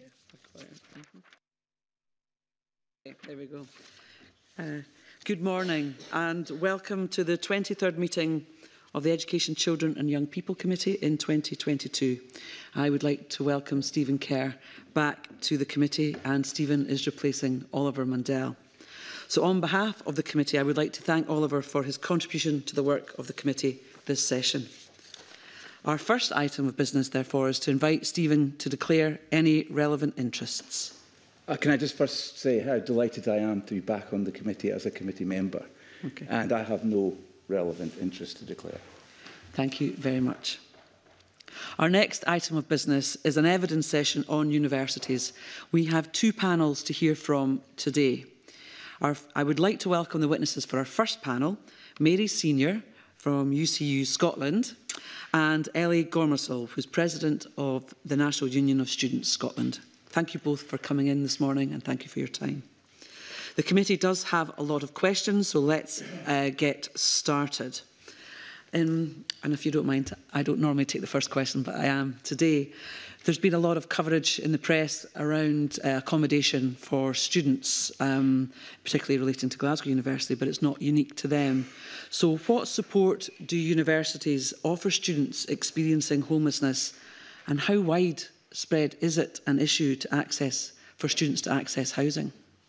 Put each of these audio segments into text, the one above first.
There we go. Good morning and welcome to the 23rd meeting of the Education, Children and Young People Committee in 2022. I would like to welcome Stephen Kerr back to the committee, and Stephen is replacing Oliver Mundell. So on behalf of the committee, I would like to thank Oliver for his contribution to the work of the committee this session. Our first item of business, therefore, is to invite Stephen to declare any relevant interests. Can I just first say how delighted I am to be back on the committee as a committee member. Okay. And I have no relevant interest to declare. Thank you very much. Our next item of business is an evidence session on universities. We have two panels to hear from today. I would like to welcome the witnesses for our first panel, Mary Senior from UCU Scotland and Ellie Gormersall, who is President of the National Union of Students Scotland. Thank you both for coming in this morning and thank you for your time. The committee does have a lot of questions, so let's get started. And if you don't mind, I don't normally take the first question, but I am today. There's been a lot of coverage in the press around accommodation for students, particularly relating to Glasgow University, but it's not unique to them. So what support do universities offer students experiencing homelessness, and how widespread is it an issue to access for students to access housing?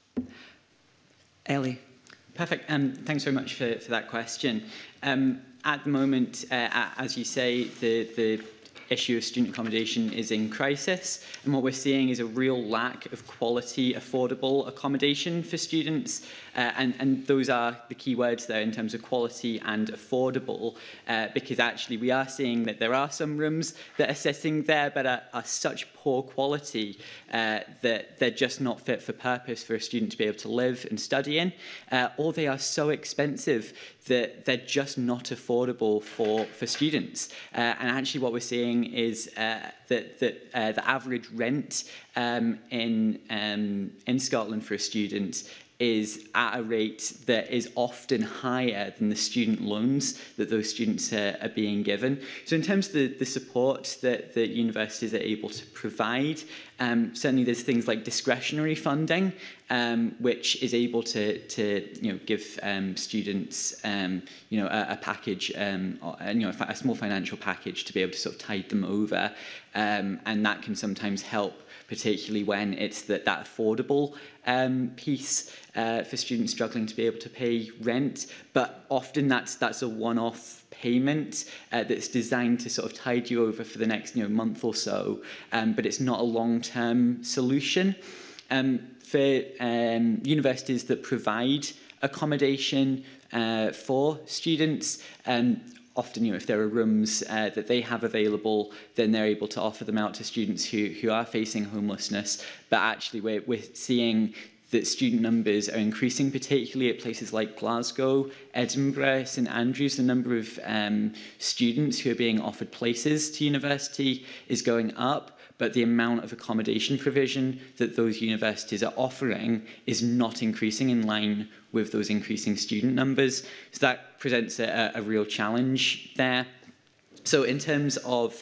Ellie. Perfect. Thanks very much for that question. At the moment, as you say, the issue of student accommodation is in crisis, and what we're seeing is a real lack of quality, affordable accommodation for students, and those are the key words there in terms of quality and affordable, because actually we are seeing that there are some rooms that are sitting there but are such poor quality that they're just not fit for purpose for a student to be able to live and study in, or they are so expensive that they're just not affordable for students. And actually what we're seeing is that the average rent in Scotland for a student is at a rate that is often higher than the student loans that those students are being given. So in terms of the support that the universities are able to provide, certainly there's things like discretionary funding, which is able to give students a package, a small financial package to be able to sort of tide them over, and that can sometimes help, particularly when it's that affordable piece for students struggling to be able to pay rent. But often that's a one-off payment that's designed to sort of tide you over for the next month or so, but it's not a long-term solution. For universities that provide accommodation for students, often, if there are rooms that they have available, then they're able to offer them out to students who are facing homelessness. But actually, we're seeing that student numbers are increasing, particularly at places like Glasgow, Edinburgh, St Andrews. The number of students who are being offered places to university is going up, but the amount of accommodation provision that those universities are offering is not increasing in line with those increasing student numbers. So that presents a real challenge there. So in terms of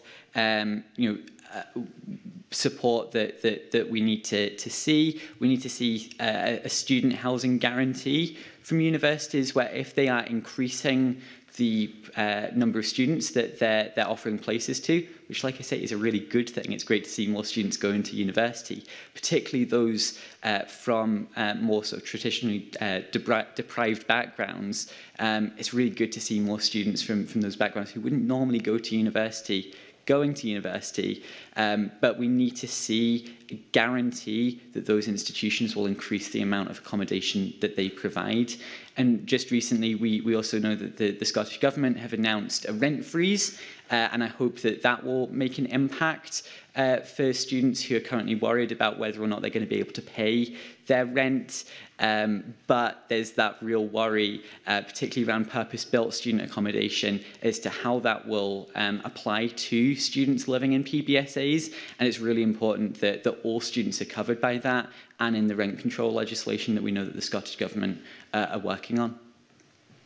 support that we need to see, we need to see a student housing guarantee from universities, where if they are increasing the number of students that they're offering places to, which, like I say, is a really good thing. It's great to see more students going to university, particularly those from more sort of traditionally deprived backgrounds. It's really good to see more students from those backgrounds who wouldn't normally go to university going to university, but we need to see a guarantee that those institutions will increase the amount of accommodation that they provide. And just recently, we also know that the Scottish Government have announced a rent freeze, and I hope that will make an impact for students who are currently worried about whether or not they're going to be able to pay their rent. But there's that real worry, particularly around purpose-built student accommodation, as to how that will apply to students living in PBSAs. And it's really important that all students are covered by that, and in the rent control legislation that we know that the Scottish Government are working on.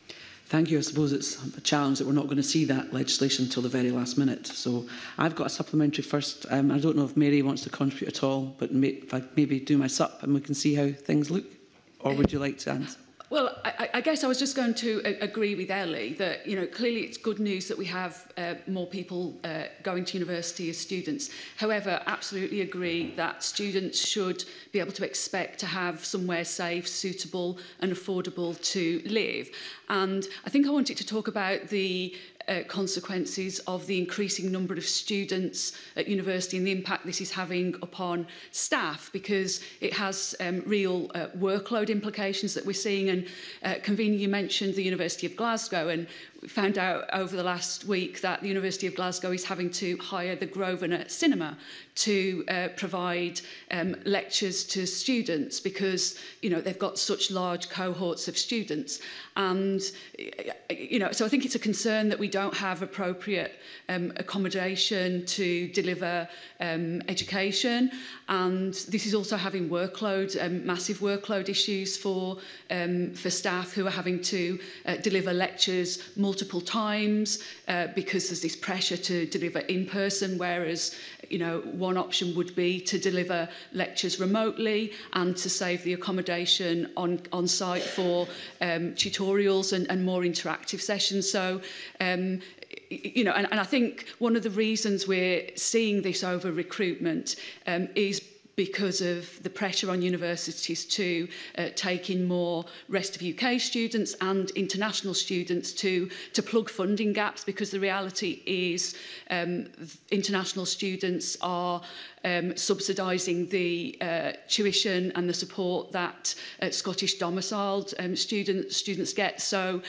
Thank you. I suppose it's a challenge that we're not going to see that legislation until the very last minute. So I've got a supplementary first. I don't know if Mary wants to contribute at all, but if I maybe do my sup and we can see how things look. Or would you like to answer? Well, I guess I was just going to agree with Ellie that, clearly it's good news that we have more people going to university as students. However, absolutely agree that students should be able to expect to have somewhere safe, suitable and affordable to live. And I think I wanted to talk about the consequences of the increasing number of students at university and the impact this is having upon staff, because it has real workload implications that we're seeing. And Convener, you mentioned the University of Glasgow, and we found out over the last week that the University of Glasgow is having to hire the Grosvenor Cinema to provide lectures to students because, they've got such large cohorts of students. And, so I think it's a concern that we don't have appropriate accommodation to deliver education. And this is also having workload, massive workload issues for staff who are having to deliver lectures multiple times because there's this pressure to deliver in person, whereas one option would be to deliver lectures remotely and to save the accommodation on site for tutorials and more interactive sessions. So and I think one of the reasons we're seeing this over recruitment is because of the pressure on universities to take in more rest of UK students and international students to plug funding gaps, because the reality is international students are subsidising the tuition and the support that Scottish domiciled students get. So,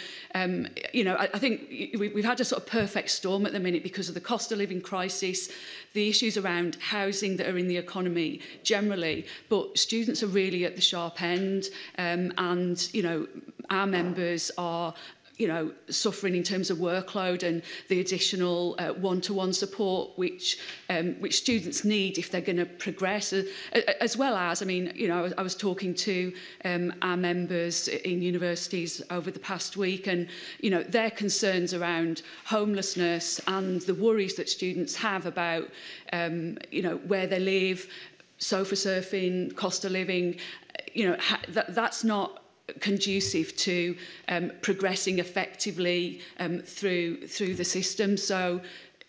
I think we've had a sort of perfect storm at the minute because of the cost of living crisis, the issues around housing that are in the economy generally, but students are really at the sharp end, and our members are suffering in terms of workload and the additional one-to-one support which students need if they're going to progress, as well as, I was talking to our members in universities over the past week, and their concerns around homelessness and the worries that students have about where they live, sofa surfing, cost of living, that's not conducive to progressing effectively through the system. So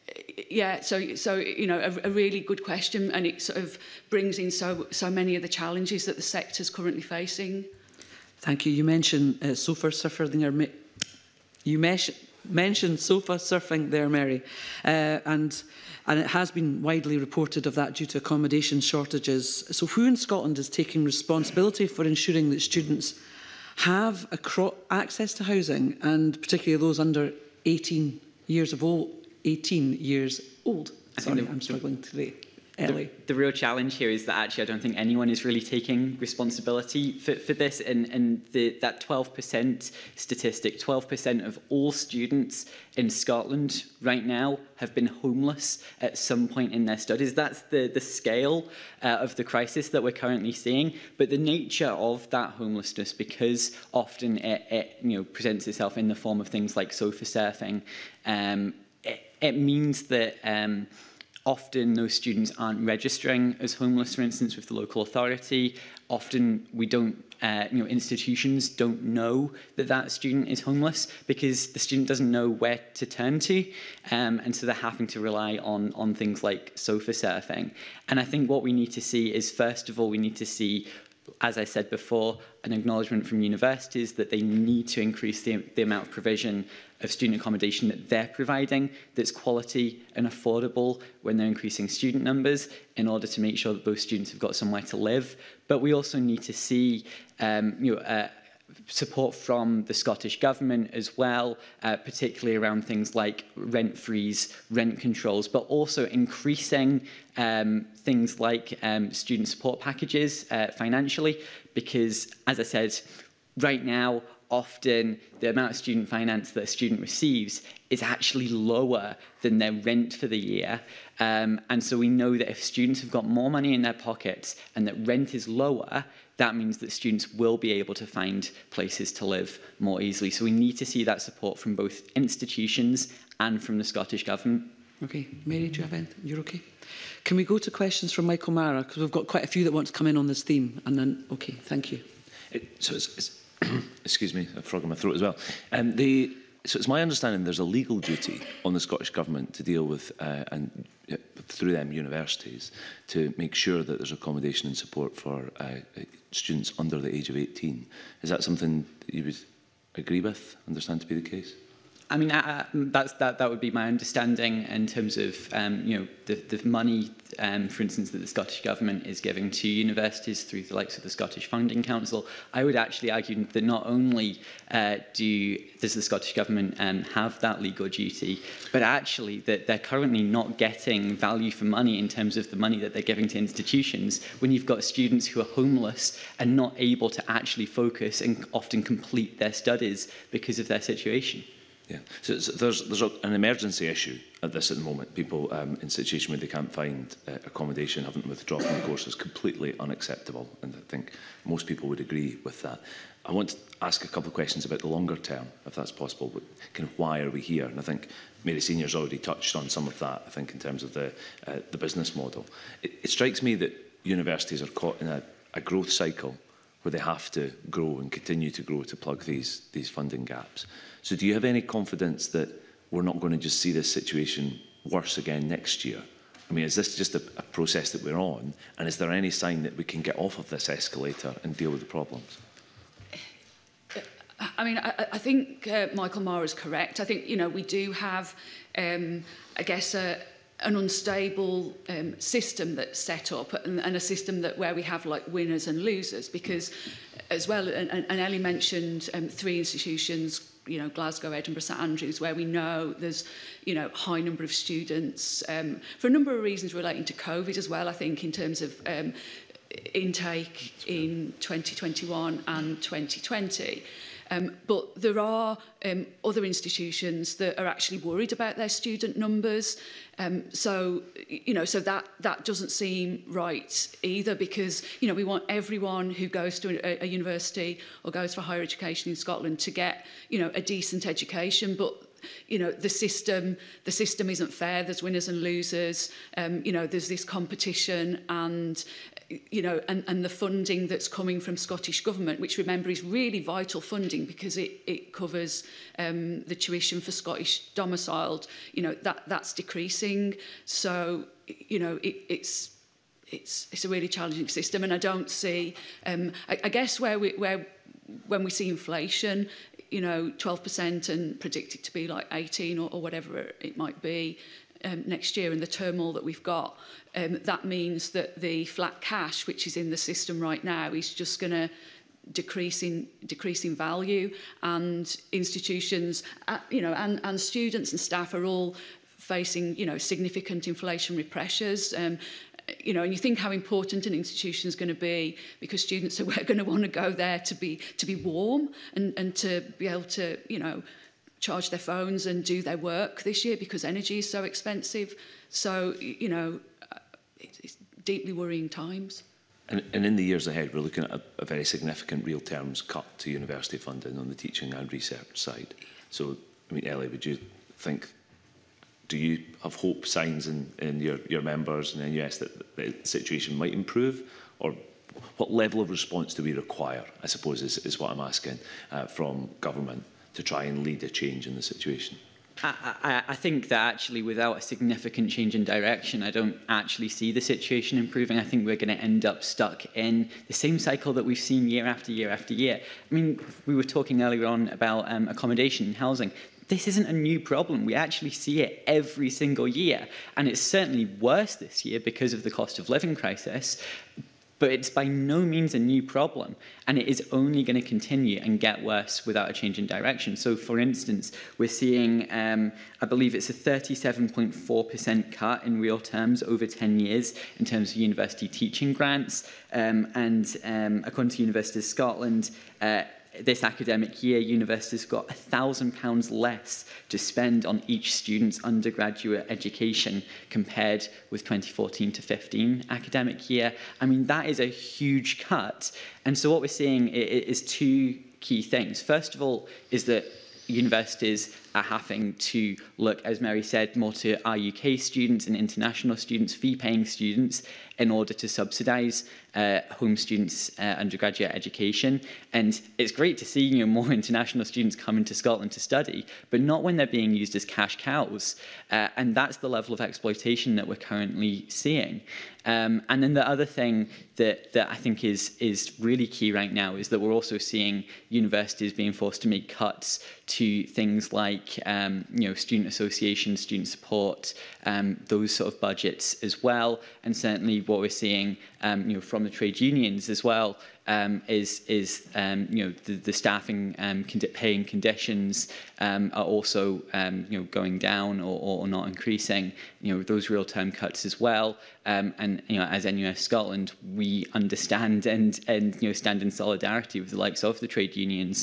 a really good question, and it sort of brings in so many of the challenges that the sector is currently facing. Thank you. You mentioned sofa surfing there. You mentioned sofa surfing there, Mary, and it has been widely reported of that due to accommodation shortages. So who in Scotland is taking responsibility for ensuring that students have access to housing, and particularly those under 18 years old? Sorry, I'm struggling today. Ellie. The real challenge here is that actually I don't think anyone is really taking responsibility for this, and that 12% statistic, 12% of all students in Scotland right now have been homeless at some point in their studies. That's the scale of the crisis that we're currently seeing. But the nature of that homelessness, because often it presents itself in the form of things like sofa surfing, it means that often those students aren't registering as homeless, for instance, with the local authority. Often we don't, institutions don't know that student is homeless because the student doesn't know where to turn to. And so they're having to rely on things like sofa surfing. And I think what we need to see is, first of all, we need to see, as I said before, an acknowledgement from universities that they need to increase the amount of provision of student accommodation that they're providing that's quality and affordable when they're increasing student numbers, in order to make sure that those students have got somewhere to live. But we also need to see support from the Scottish Government as well, particularly around things like rent freeze, rent controls, but also increasing things like student support packages financially, because, as I said, right now, often the amount of student finance that a student receives is actually lower than their rent for the year. And so we know that if students have got more money in their pockets and that rent is lower, that means that students will be able to find places to live more easily. So we need to see that support from both institutions and from the Scottish Government. Okay, Mary, do you have anything? You're okay? Can we go to questions from Michael Mara? Because we've got quite a few that want to come in on this theme. And then, okay, thank you. So it's excuse me, a frog in my throat as well. So it's my understanding there's a legal duty on the Scottish Government to deal with, and through them, universities, to make sure that there's accommodation and support for students under the age of 18. Is that something that you would agree with, understand to be the case? I mean, that would be my understanding in terms of you know, the money, for instance, that the Scottish Government is giving to universities through the likes of the Scottish Founding Council. I would actually argue that not only does the Scottish Government have that legal duty, but actually that they're currently not getting value for money in terms of the money that they're giving to institutions when you've got students who are homeless and not able to actually focus and often complete their studies because of their situation. Yeah, so there's an emergency issue at the moment. People in a situation where they can't find accommodation, having to withdraw from the course is completely unacceptable, and I think most people would agree with that. I want to ask a couple of questions about the longer term, if that's possible. But kind of why are we here? And I think Mary Senior's already touched on some of that, I think, in terms of the business model. It strikes me that universities are caught in a growth cycle where they have to grow and continue to grow to plug these funding gaps. So do you have any confidence that we're not going to just see this situation worse again next year? I mean, is this just a process that we're on? And is there any sign that we can get off of this escalator and deal with the problems? I mean, I think Michael Mara is correct. I think, you know, we do have, I guess, an unstable system that's set up, and a system that where we have like winners and losers, because as well, and Ellie mentioned 3 institutions, you know, Glasgow, Edinburgh, St Andrews, where we know there's, you know, high number of students for a number of reasons relating to COVID as well, I think, in terms of intake in 2021 and 2020. But there are other institutions that are actually worried about their student numbers. So, you know, so that doesn't seem right either, because, you know, we want everyone who goes to a university or goes for higher education in Scotland to get, you know, a decent education. But, you know, the system isn't fair. There's winners and losers. You know, there's this competition, and, you know, and the funding that's coming from Scottish Government, which, remember, is really vital funding because it covers the tuition for Scottish domiciled, you know, that's decreasing. So, you know, it's a really challenging system, and I don't see, I guess when we see inflation, you know, 12% and predicted to be like 18 or whatever it might be next year, and the turmoil that we've got, that means that the flat cash, which is in the system right now, is just going to decrease in value, and institutions, you know, and students and staff are all facing, you know, significant inflationary pressures. You know, and you think how important an institution is going to be, because students are going to want to go there to be warm and to be able to, you know, charge their phones and do their work this year because energy is so expensive. So, you know, it's deeply worrying times. And in the years ahead, we're looking at a very significant real terms cut to university funding on the teaching and research side. So, I mean, Ellie, do you have hope, signs in your members and NUS that the situation might improve? Or what level of response do we require, I suppose, is what I'm asking, from government to try and lead a change in the situation? I think that actually without a significant change in direction, I don't actually see the situation improving. I think we're going to end up stuck in the same cycle that we've seen year after year after year. I mean, we were talking earlier on about accommodation and housing. This isn't a new problem. We actually see it every single year. And it's certainly worse this year because of the cost of living crisis. But it's by no means a new problem, and it is only going to continue and get worse without a change in direction. So, for instance, we're seeing, I believe it's a 37.4% cut in real terms over 10 years in terms of university teaching grants. And according to University of Scotland, this academic year, universities got £1,000 less to spend on each student's undergraduate education compared with 2014 to 15 academic year. I mean, that is a huge cut. And so what we're seeing is two key things. First of all, is that universities are having to look, as Mary said, more to our UK students and international students, fee-paying students, in order to subsidise home students' undergraduate education. And it's great to see more international students coming to Scotland to study, but not when they're being used as cash cows. And that's the level of exploitation that we're currently seeing. And then the other thing that I think is really key right now is that we're also seeing universities being forced to make cuts to things like student associations, student support, those sort of budgets as well. And certainly what we're seeing from the trade unions as well is the staffing paying conditions are also going down or not increasing. Those real-term cuts as well. And as NUS Scotland, we understand and stand in solidarity with the likes of the trade unions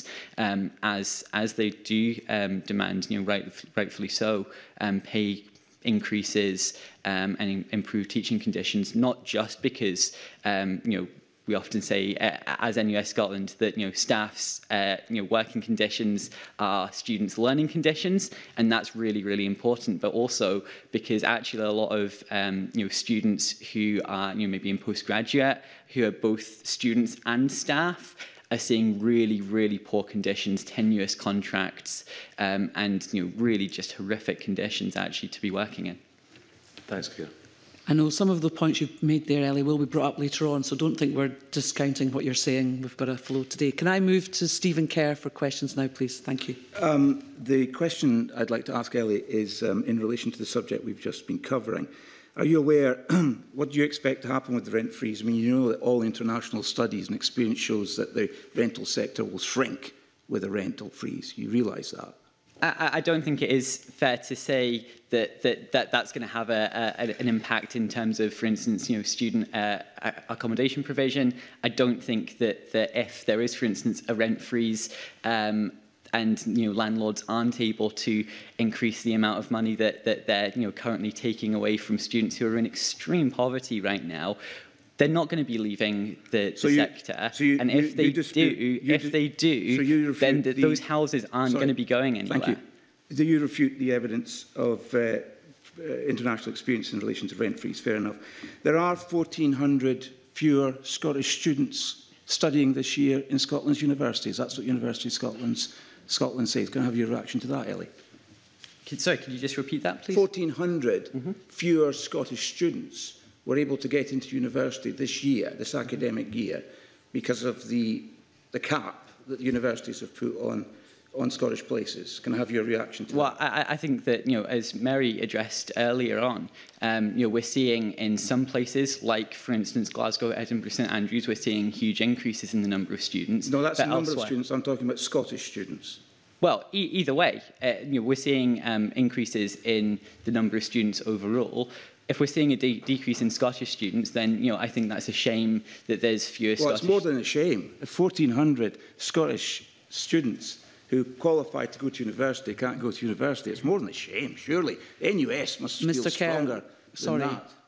as they do demand, rightfully so, pay increases and improve teaching conditions, not just because we often say, as NUS Scotland, that staff's working conditions are students' learning conditions, and that's really, really important. But also because actually a lot of students who are maybe in postgraduate, who are both students and staff, are seeing really, really poor conditions, tenuous contracts, and really just horrific conditions actually to be working in. Thanks, Keir. I know some of the points you've made there, Ellie, will be brought up later on, so don't think we're discounting what you're saying. We've got a flow today. Can I move to Stephen Kerr for questions now, please? Thank you. The question I'd like to ask Ellie is in relation to the subject we've just been covering. Are you aware, what do you expect to happen with the rent freeze? I mean, you know that all international studies and experience shows that the rental sector will shrink with a rental freeze. You realise that? I don't think it is fair to say that's going to have an impact in terms of, for instance, student accommodation provision. I don't think that if there is, for instance, a rent freeze and landlords aren't able to increase the amount of money that they're currently taking away from students who are in extreme poverty right now, they're not going to be leaving the sector. And if they do, then those houses aren't going to be going anywhere. Thank you. Do you refute the evidence of international experience in relation to rent freeze? Fair enough. There are 1,400 fewer Scottish students studying this year in Scotland's universities. That's what University of Scotland says. Can I have your reaction to that, Ellie? Sorry, could you just repeat that, please? 1,400 fewer Scottish students were able to get into university this year, this academic year, because of the cap that the universities have put on Scottish places. Can I have your reaction to that? Well, I think that, as Mary addressed earlier on, we're seeing in some places, like, for instance, Glasgow, Edinburgh, St Andrews, we're seeing huge increases in the number of students. No, that's the number of students. I'm talking about Scottish students. Well, either way, we're seeing increases in the number of students overall. If we're seeing a decrease in Scottish students, then I think that's a shame that there's fewer Scottish... Well, it's more than a shame. If 1,400 Scottish students who qualify to go to university can't go to university, it's more than a shame, surely. NUS must feel stronger than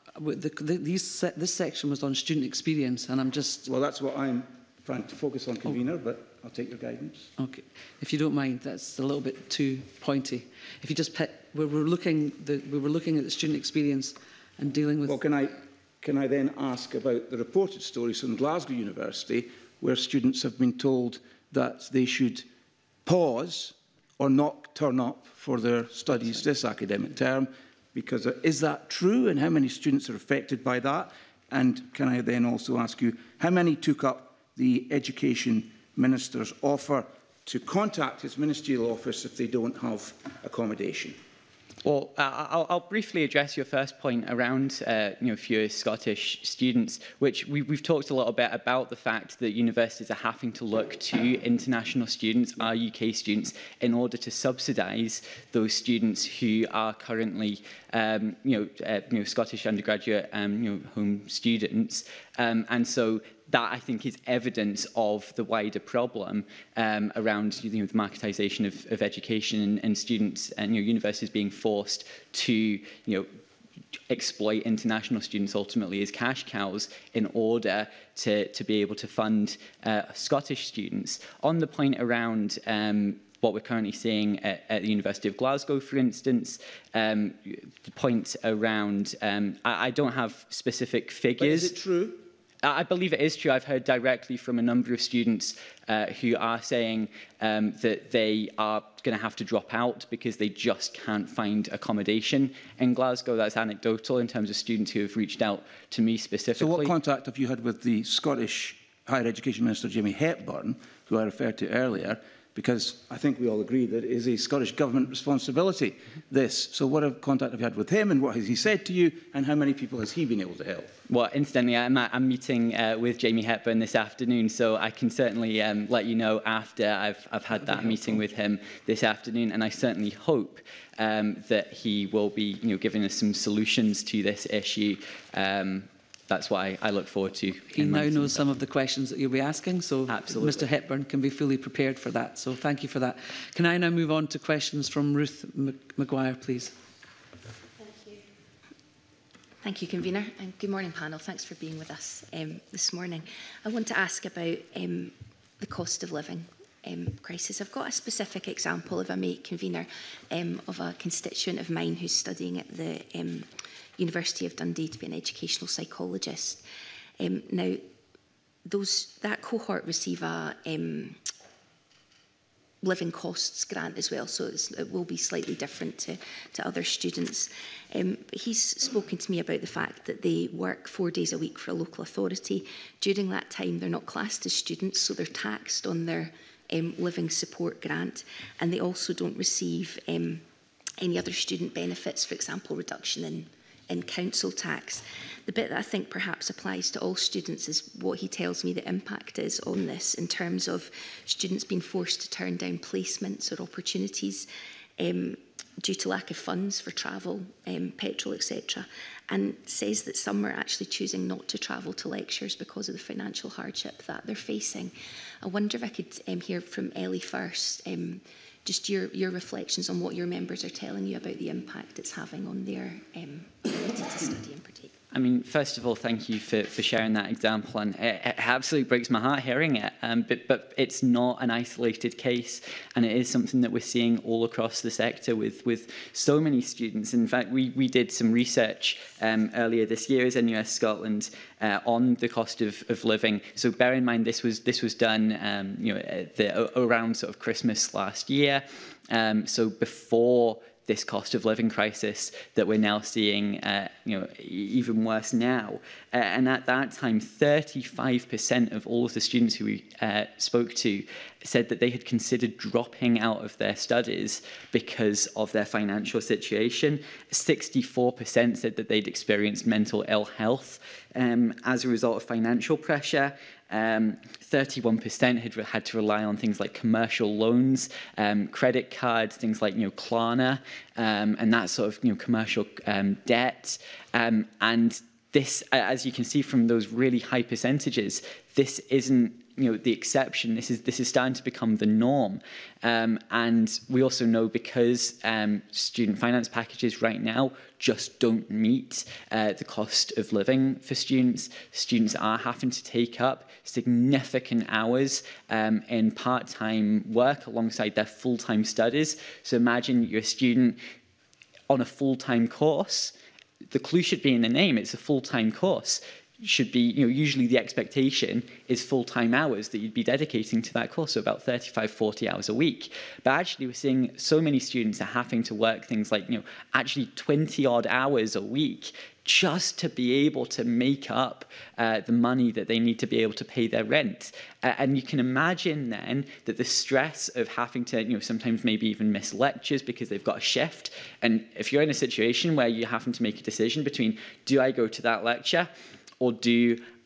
that. This section was on student experience, and I'm just... Well, that's what I'm trying to focus on, convener, but I'll take your guidance. Okay. If you don't mind, that's a little bit too pointy. If you just pick... We were looking at the student experience and dealing with... Well, can I then ask about the reported stories from Glasgow University, where students have been told that they should pause or not turn up for their studies this academic term, because is that true, and how many students are affected by that? And can I then also ask you, how many took up the Education Minister's offer to contact his ministerial office if they don't have accommodation? Well, I'll briefly address your first point around fewer Scottish students, which we've talked a little bit about the fact that universities are having to look to international students, our UK students, in order to subsidise those students who are currently Scottish undergraduate home students, and so that, I think, is evidence of the wider problem around the marketisation of education and students and universities being forced to exploit international students ultimately as cash cows in order to be able to fund Scottish students. On the point around what we're currently seeing at the University of Glasgow, for instance, the point around, I don't have specific figures. But is it true? I believe it is true. I've heard directly from a number of students who are saying that they are going to have to drop out because they just can't find accommodation in Glasgow. That's anecdotal in terms of students who have reached out to me specifically. So what contact have you had with the Scottish Higher Education Minister, Jamie Hepburn, who I referred to earlier? Because I think we all agree that it is a Scottish Government responsibility, this. So what contact have you had with him, and what has he said to you, and how many people has he been able to help? Well, incidentally, I'm meeting with Jamie Hepburn this afternoon, so I can certainly let you know after I've had that meeting with him this afternoon, and I certainly hope that he will be giving us some solutions to this issue. That's why I look forward to. He now knows some of the questions that you'll be asking, so absolutely. Mr Hepburn can be fully prepared for that. So thank you for that. Can I now move on to questions from Ruth Maguire, please? Thank you. Thank you, Convener, and good morning, panel. Thanks for being with us this morning. I want to ask about the cost of living crisis. I've got a specific example, if I may, Convener, of a constituent of mine who's studying at the University of Dundee to be an educational psychologist. Now, that cohort receive a living costs grant as well, so it will be slightly different to other students. He's spoken to me about the fact that they work 4 days a week for a local authority. During that time, they're not classed as students, so they're taxed on their living support grant, and they also don't receive any other student benefits, for example, reduction in council tax. The bit that I think perhaps applies to all students is what he tells me the impact is on this in terms of students being forced to turn down placements or opportunities due to lack of funds for travel, petrol, etc. And says that some are actually choosing not to travel to lectures because of the financial hardship that they're facing. I wonder if I could hear from Ellie first, just your reflections on what your members are telling you about the impact it's having on their ability to study and partake. I mean, first of all, thank you for sharing that example, and it absolutely breaks my heart hearing it, but it's not an isolated case, and it is something that we're seeing all across the sector with so many students. In fact, we did some research earlier this year as NUS Scotland on the cost of living. So bear in mind this was done around sort of Christmas last year, so before this cost of living crisis that we're now seeing, even worse now. And at that time, 35% of all of the students who we spoke to said that they had considered dropping out of their studies because of their financial situation. 64% said that they'd experienced mental ill health as a result of financial pressure. 31% had to rely on things like commercial loans, credit cards, things like Klarna, and that sort of commercial debt. And this, as you can see from those really high percentages, this isn't the exception. This is starting to become the norm. And we also know because student finance packages right now just don't meet the cost of living for students. Students are having to take up significant hours in part-time work alongside their full-time studies. So imagine you're a student on a full-time course. The clue should be in the name. It's a full-time course. Should be, usually the expectation is full-time hours that you'd be dedicating to that course, so about 35, 40 hours a week. But actually we're seeing so many students are having to work things like, actually 20-odd hours a week just to be able to make up the money that they need to be able to pay their rent. And you can imagine then that the stress of having to, sometimes maybe even miss lectures because they've got a shift. And if you're in a situation where you're having to make a decision between, do I go to that lecture or do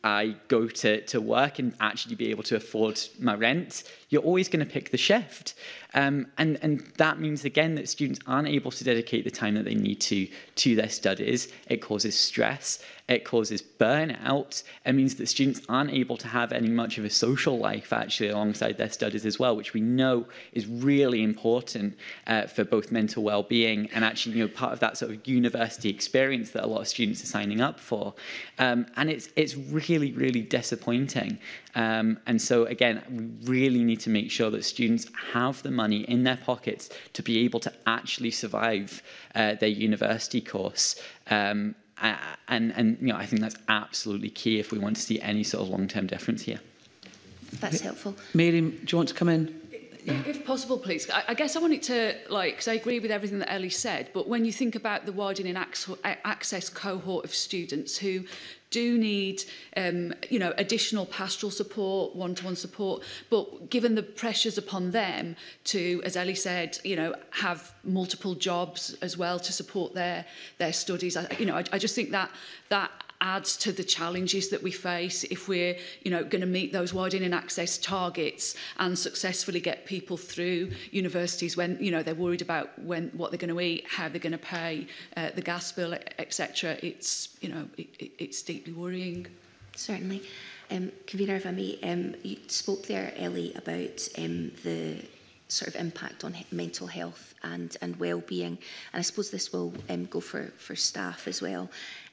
I go to work and actually be able to afford my rent, you're always going to pick the shift. And that means, again, that students aren't able to dedicate the time that they need to their studies. It causes stress. It causes burnout. It means that students aren't able to have any much of a social life, actually, alongside their studies as well, which we know is really important for both mental well-being and actually, you know, part of that sort of university experience that a lot of students are signing up for. And it's really, really disappointing. And so, again, we really need to make sure that students have the money in their pockets to be able to actually survive their university course. And you know, I think that's absolutely key if we want to see any sort of long-term difference here. That's helpful. Mary, do you want to come in? If possible, please. I guess I wanted to, because I agree with everything that Ellie said, but when you think about the widening access cohort of students who do need, you know, additional pastoral support, one-to-one support, but given the pressures upon them to, as Ellie said, you know, have multiple jobs as well to support their studies, I just think that adds to the challenges that we face if we're, you know, going to meet those widening access targets and successfully get people through universities when, you know, they're worried about what they're going to eat, how they're going to pay the gas bill, etc. It's, you know, it's deeply worrying. Certainly. Convener, if I may, you spoke there, Ellie, about the sort of impact on mental health and well-being, and I suppose this will go for staff as well.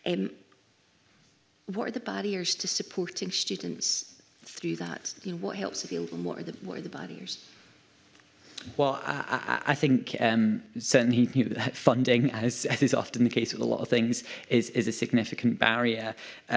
What are the barriers to supporting students through that? You know, what help's available and what are the barriers? Well, I think certainly, you know, funding, as is often the case with a lot of things, is a significant barrier.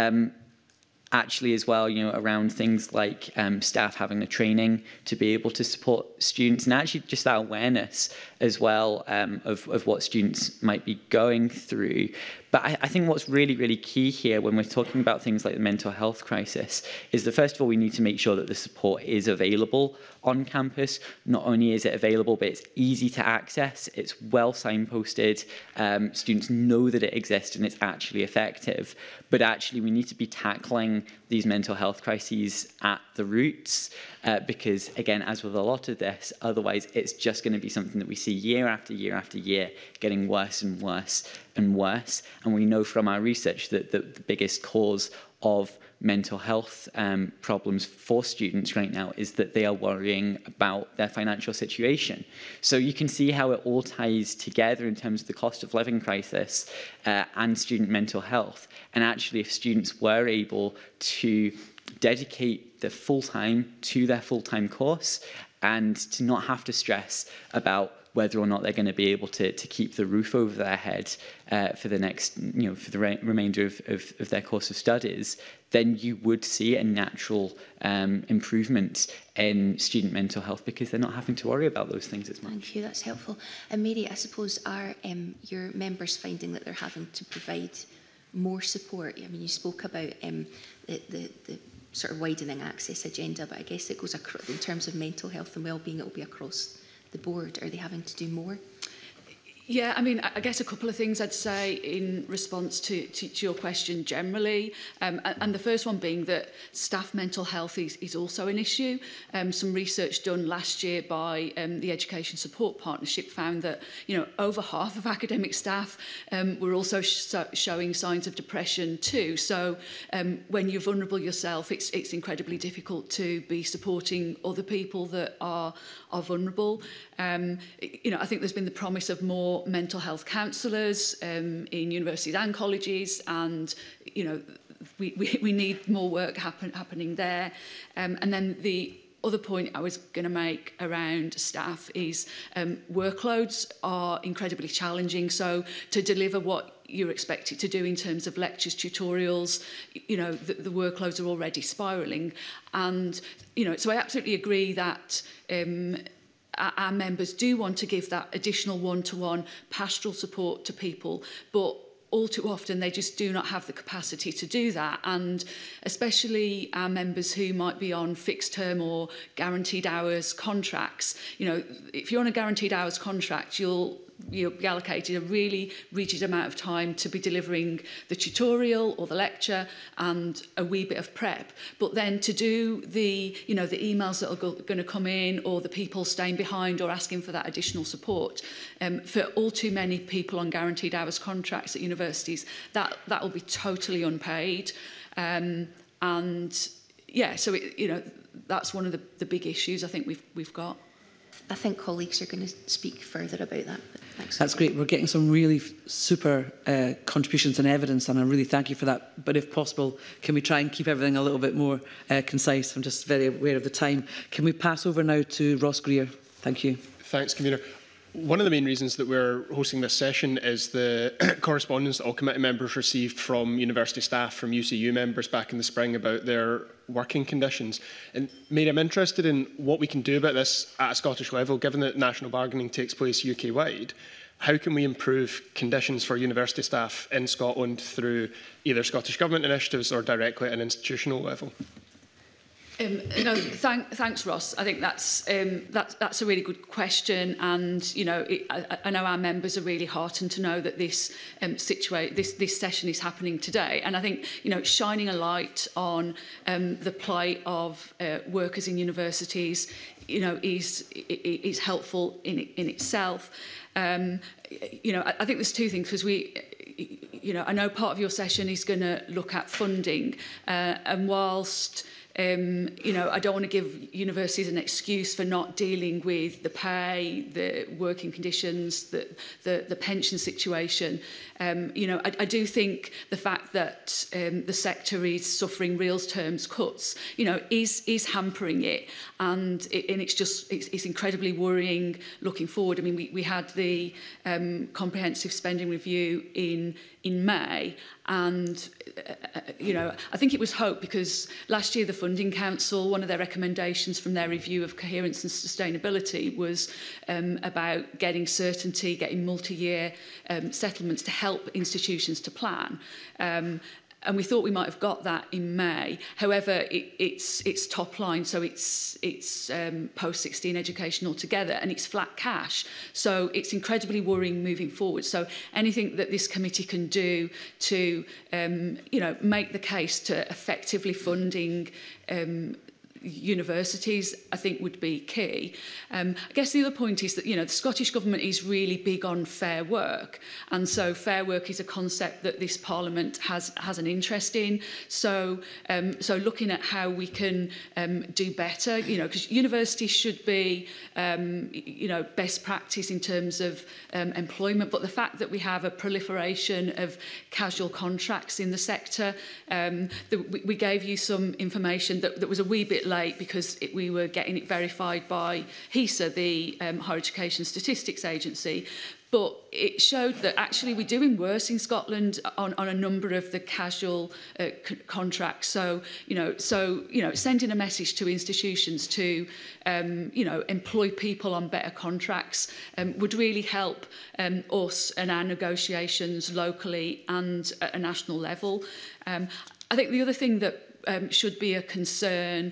Actually, as well, you know, around things like staff having the training to be able to support students, and actually just that awareness as well of what students might be going through. But I think what's really, really key here when we're talking about things like the mental health crisis is that, first of all, we need to make sure that the support is available on campus. Not only is it available, but it's easy to access, it's well signposted, students know that it exists and it's actually effective. But actually, we need to be tackling these mental health crises at the roots because, again, as with a lot of this, otherwise it's just going to be something that we see year after year after year getting worse and worse and worse. And we know from our research that the biggest cause of mental health problems for students right now is that they are worrying about their financial situation. So you can see how it all ties together in terms of the cost of living crisis and student mental health. And actually, if students were able to dedicate their full time to their full-time course and to not have to stress about whether or not they're going to be able to keep the roof over their head for the next, you know, for the remainder of their course of studies, then you would see a natural improvement in student mental health because they're not having to worry about those things as much. Thank you, that's helpful. And Mary, I suppose, are your members finding that they're having to provide more support? I mean, you spoke about the sort of widening access agenda, but I guess it goes across, in terms of mental health and well-being, it will be across the board. Are they having to do more? Yeah, I mean, I guess a couple of things I'd say in response to your question generally. And the first one being that staff mental health is also an issue. Some research done last year by the Education Support Partnership found that, you know, over half of academic staff were also showing signs of depression too. So when you're vulnerable yourself, it's incredibly difficult to be supporting other people that are vulnerable. You know, I think there's been the promise of more mental health counsellors in universities and colleges, and you know, we need more work happening there. And then the other point I was going to make around staff is workloads are incredibly challenging. So to deliver what you're expected to do in terms of lectures, tutorials, you know, the workloads are already spiralling. And, you know, so I absolutely agree that our members do want to give that additional one-to-one pastoral support to people, but all too often they just do not have the capacity to do that. And especially our members who might be on fixed term or guaranteed hours contracts, you know, if you're on a guaranteed hours contract, you'll be allocated a really rigid amount of time to be delivering the tutorial or the lecture and a wee bit of prep. But then to do the emails that are going to come in, or the people staying behind or asking for that additional support, for all too many people on guaranteed hours contracts at universities, that will be totally unpaid. And yeah, so that's one of the big issues I think we've got. I think colleagues are going to speak further about that. Thanks. That's great. We're getting some really super contributions and evidence, and I really thank you for that. But if possible, can we try and keep everything a little bit more concise? I'm just very aware of the time. Can we pass over now to Ross Greer? Thank you. Thanks, Convener. One of the main reasons that we're hosting this session is the correspondence that all committee members received from university staff, from UCU members back in the spring about their working conditions. And Mary, I'm interested in what we can do about this at a Scottish level, given that national bargaining takes place UK-wide. How can we improve conditions for university staff in Scotland through either Scottish Government initiatives or directly at an institutional level? Thanks, Ross. I think that's a really good question, and I know our members are really heartened to know that this this session is happening today. And I think shining a light on the plight of workers in universities, is helpful in itself. I think there's two things, because I know part of your session is going to look at funding, and whilst I don't want to give universities an excuse for not dealing with the pay, the working conditions, the pension situation. I do think the fact that the sector is suffering real terms cuts, is hampering it, and it's incredibly worrying looking forward. I mean, we had the comprehensive spending review in May, and I think it was hope, because last year the Funding Council, one of their recommendations from their review of coherence and sustainability was about getting certainty, getting multi-year settlements to help institutions to plan. And we thought we might have got that in May. However, it's top line, so it's post-16 education altogether, and it's flat cash. So it's incredibly worrying moving forward. So anything that this committee can do to, make the case to effectively funding universities, I think, would be key. I guess the other point is that the Scottish Government is really big on fair work, and so fair work is a concept that this Parliament has an interest in. So looking at how we can do better, because universities should be best practice in terms of employment, but the fact that we have a proliferation of casual contracts in the sector, we gave you some information that was a wee bit late, because we were getting it verified by HESA, the Higher Education Statistics Agency. But it showed that actually we're doing worse in Scotland on a number of the casual contracts. So, sending a message to institutions to, employ people on better contracts would really help us and our negotiations locally and at a national level. I think the other thing that should be a concern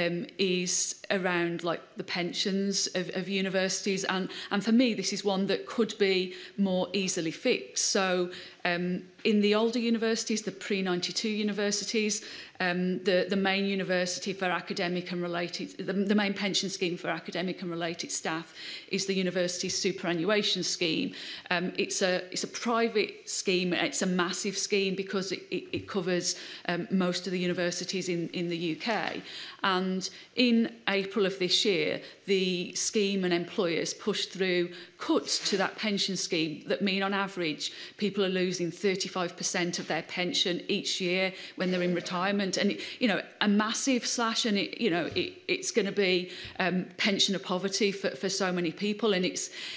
is around the pensions of universities, and for me this is one that could be more easily fixed. So in the older universities, the pre-92 universities, the main university for academic and related, the main pension scheme for academic and related staff is the university's superannuation scheme. It's a private scheme. It's a massive scheme because it covers most of the universities in the UK. And in April of this year, the scheme and employers pushed through cuts to that pension scheme that mean, on average, people are losing 35% of their pension each year when they're in retirement. And, a massive slash, and it's going to be pensioner poverty for so many people. And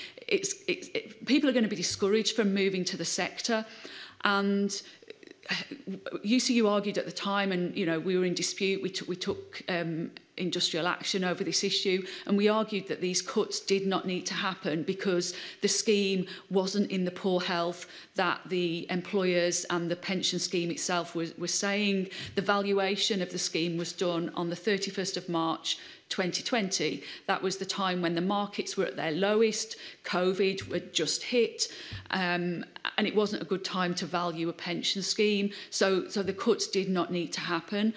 people are going to be discouraged from moving to the sector. And UCU argued at the time, and we were in dispute. We took industrial action over this issue, and we argued that these cuts did not need to happen because the scheme wasn't in the poor health that the employers and the pension scheme itself was saying. The valuation of the scheme was done on the 31st of March 2020. That was the time when the markets were at their lowest, COVID had just hit, and it wasn't a good time to value a pension scheme. So the cuts did not need to happen,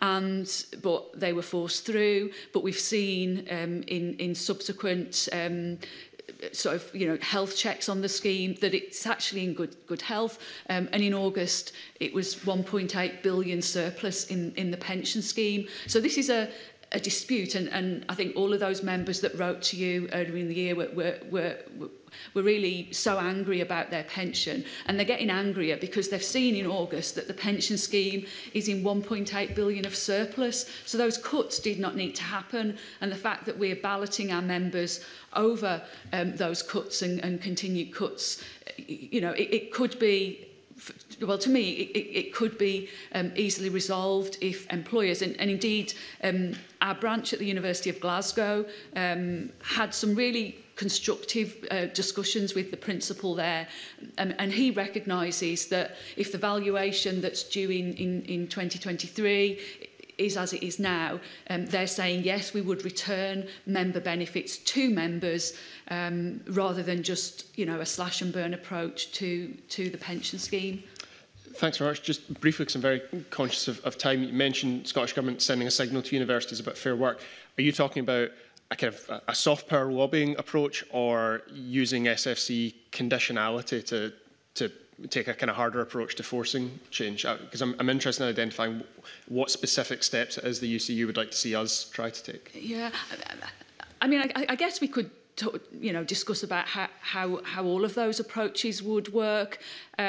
but they were forced through. But we've seen in subsequent sort of health checks on the scheme that it's actually in good health, and in August it was 1.8 billion surplus in the pension scheme. So this is a dispute, and I think all of those members that wrote to you earlier in the year were really so angry about their pension, and they're getting angrier because they've seen in August that the pension scheme is in 1.8 billion of surplus. So those cuts did not need to happen, and the fact that we're balloting our members over those cuts and continued cuts, it could be, well, to me, it could be easily resolved if employers, and indeed our branch at the University of Glasgow had some really constructive discussions with the principal there, and he recognises that if the valuation that's due in 2023 is as it is now, they're saying yes, we would return member benefits to members rather than just a slash and burn approach to the pension scheme. Thanks very much. Just briefly, because I'm very conscious of time, you mentioned Scottish Government sending a signal to universities about fair work. Are you talking about a kind of a soft power lobbying approach, or using SFC conditionality to take a kind of harder approach to forcing change? Because I'm interested in identifying what specific steps it is the UCU would like to see us try to take. Yeah, I mean, I guess we could discuss about how all of those approaches would work.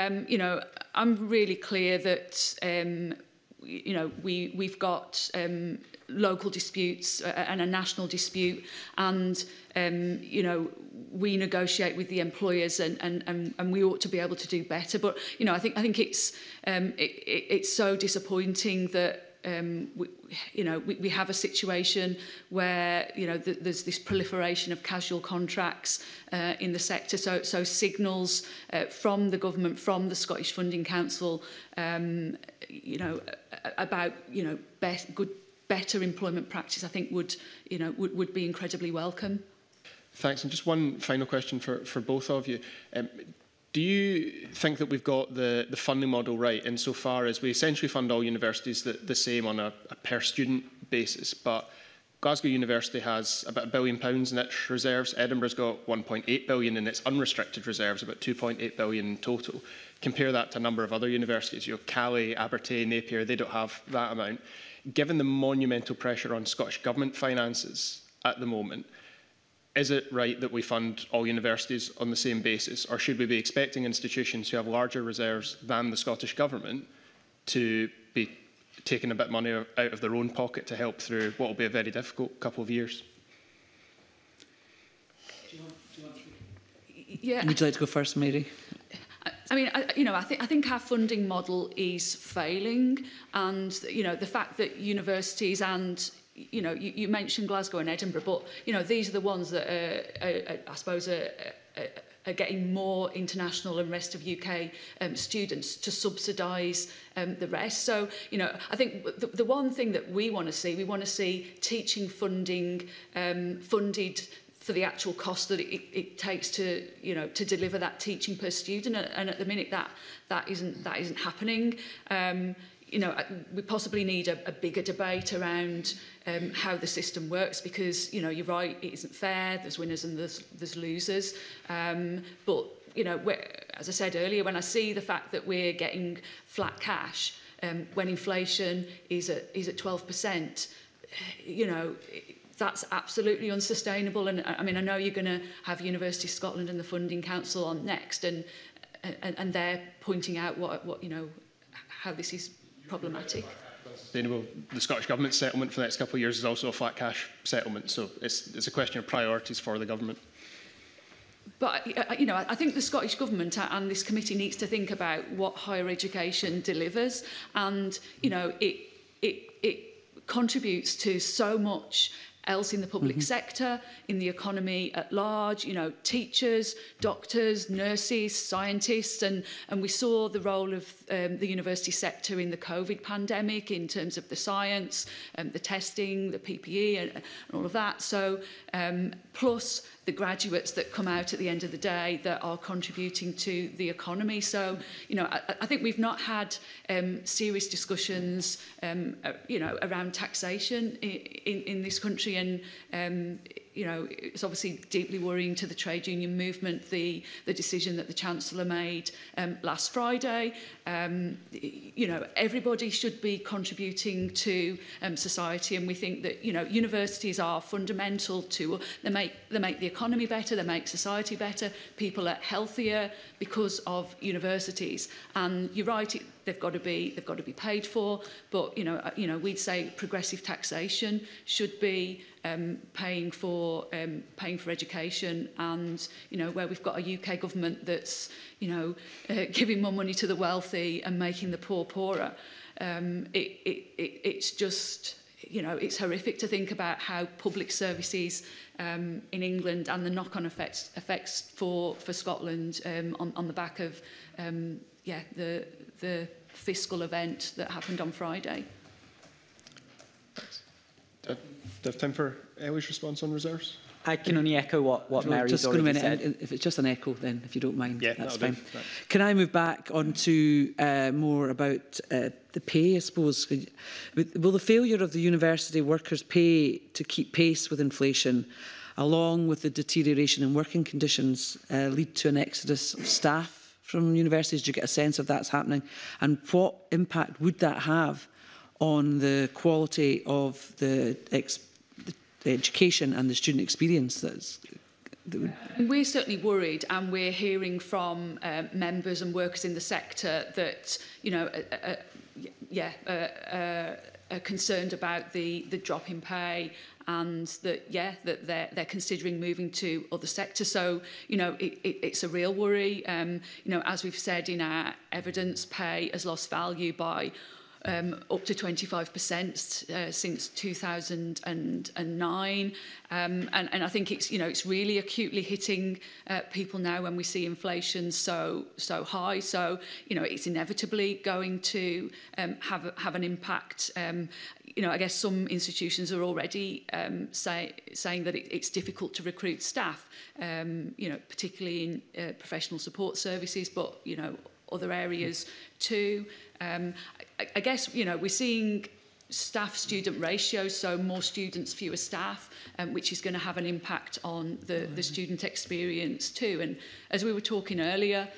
I'm really clear that we've got local disputes and a national dispute, and we negotiate with the employers, and we ought to be able to do better. But I think it's so disappointing that we have a situation where there's this proliferation of casual contracts in the sector. So signals from the government, from the Scottish Funding Council, about better employment practice, I think would be incredibly welcome. Thanks. And just one final question for both of you. Do you think that we've got the funding model right insofar as we essentially fund all universities the same on a per student basis, but Glasgow University has about £1 billion in its reserves, Edinburgh's got 1.8 billion in its unrestricted reserves, about 2.8 billion in total. Compare that to a number of other universities, Calais, Abertay, Napier, they don't have that amount. Given the monumental pressure on Scottish Government finances at the moment, is it right that we fund all universities on the same basis, or should we be expecting institutions who have larger reserves than the Scottish Government to be taking a bit of money out of their own pocket to help through what will be a very difficult couple of years? Yeah. Would you like to go first, Mary? I mean, I think our funding model is failing, and the fact that universities and you mentioned Glasgow and Edinburgh, but these are the ones that I suppose are getting more international and rest of UK students to subsidise the rest. So I think the one thing that we want to see teaching funding funded for the actual cost that it takes to to deliver that teaching per student, and at the minute that isn't happening. We possibly need a bigger debate around how the system works, because you're right, it isn't fair. There's winners and there's losers. But as I said earlier, when I see the fact that we're getting flat cash when inflation is at 12%, that's absolutely unsustainable. And I mean, I know you're going to have University of Scotland and the Funding Council on next, and they're pointing out what how this is problematic. The Scottish Government settlement for the next couple of years is also a flat cash settlement, so it's a question of priorities for the government. But I think the Scottish Government and this committee needs to think about what higher education delivers, and it contributes to so much else in the public sector, in the economy at large, you know, teachers, doctors, nurses, scientists, and we saw the role of the university sector in the COVID pandemic in terms of the science, the testing, the PPE and all of that. So plus the graduates that come out at the end of the day that are contributing to the economy. So, you know, I think we've not had serious discussions, you know, around taxation in this country, and you know, it's obviously deeply worrying to the trade union movement, the decision that the Chancellor made last Friday. You know, everybody should be contributing to society, and we think that, you know, universities are fundamental to, they make the economy better, they make society better, people are healthier because of universities. And you're right, they've got to be paid for, but you know, we'd say progressive taxation should be paying for education, and you know, where we've got a UK government that's, you know, giving more money to the wealthy and making the poor poorer. It's just, you know, it's horrific to think about how public services in England and the knock-on effects for Scotland on the back of the fiscal event that happened on Friday. Do you have time for Ellie's response on reserves? I can only echo what Mary's already said. If it's just an echo, then if you don't mind, yeah, that's fine. Can I move back on to more about the pay, I suppose? Will the failure of the university workers' pay to keep pace with inflation, along with the deterioration in working conditions, lead to an exodus of staff from universities? Do you get a sense of that's happening? And what impact would that have on the quality of the education and the student experience? We're certainly worried, and we're hearing from members and workers in the sector that, you know, are concerned about the drop in pay, and that that they're considering moving to other sectors. So, you know, it's a real worry. You know, as we've said in our evidence, pay has lost value by up to 25% since 2009, and I think it's, you know, it's really acutely hitting people now when we see inflation so high. So, you know, it's inevitably going to have an impact. You know, I guess some institutions are already saying that it's difficult to recruit staff. You know, particularly in professional support services, but you know, other areas too. I guess, you know, we're seeing staff-student ratios, so more students, fewer staff, which is going to have an impact on the student experience too. And as we were talking earlier,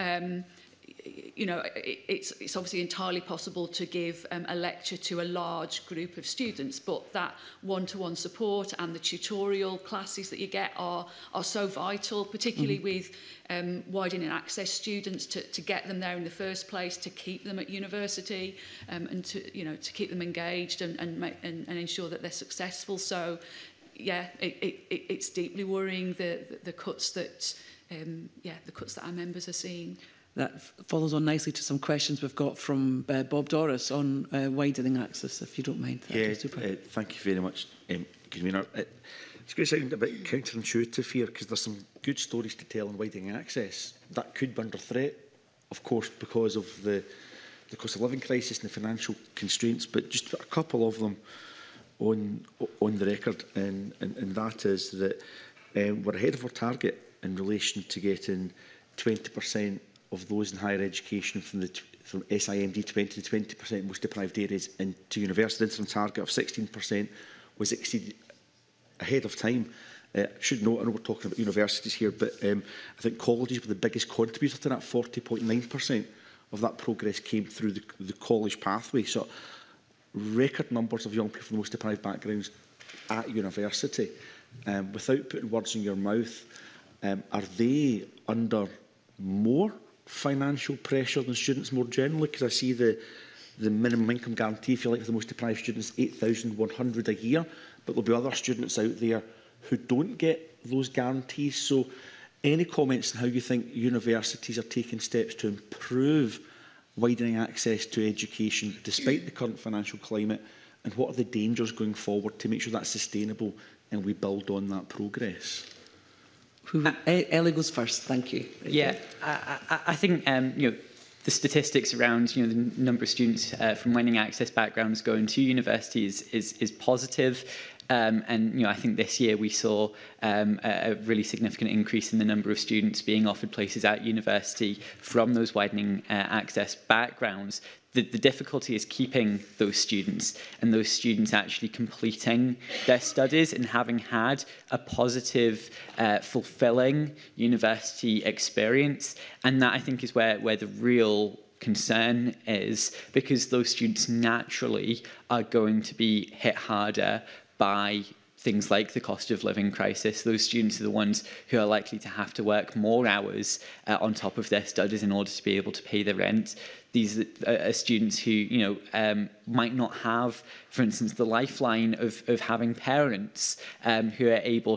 you know, it's obviously entirely possible to give a lecture to a large group of students, but that one-to-one support and the tutorial classes that you get are so vital, particularly with widening access students, to get them there in the first place, to keep them at university, and to, you know, to keep them engaged and ensure that they're successful. So, yeah, it's deeply worrying, the cuts that the cuts that our members are seeing. That follows on nicely to some questions we've got from Bob Doris on widening access, if you don't mind. Thank you very much, Convener. It's going to sound a bit counterintuitive here, because there's some good stories to tell on widening access. That could be under threat, of course, because of the cost of living crisis and the financial constraints, but just a couple of them on the record, and that is that we're ahead of our target in relation to getting 20% of those in higher education from SIMD 20 to 20% most deprived areas into university. The interim target of 16% was exceeded ahead of time. Should note, I know we're talking about universities here, but I think colleges were the biggest contributor to that. 40.9% of that progress came through the college pathway. So record numbers of young people from the most deprived backgrounds at university. Without putting words in your mouth, are they under more financial pressure than students more generally? Because I see the minimum income guarantee, if you like, for the most deprived students, £8,100 a year, but there'll be other students out there who don't get those guarantees. So any comments on how you think universities are taking steps to improve widening access to education despite the current financial climate, and what are the dangers going forward to make sure that's sustainable and we build on that progress? Ellie goes first. Thank you. Yeah, I think you know, the statistics around the number of students from learning access backgrounds going to university is positive. And I think this year we saw a really significant increase in the number of students being offered places at university from those widening access backgrounds. The difficulty is keeping those students and those students actually completing their studies and having had a positive, fulfilling university experience. And that, I think, is where the real concern is, because those students naturally are going to be hit harder by things like the cost of living crisis. Those students are the ones who are likely to have to work more hours on top of their studies in order to be able to pay the rent. These are students who, might not have, for instance, the lifeline of having parents who are able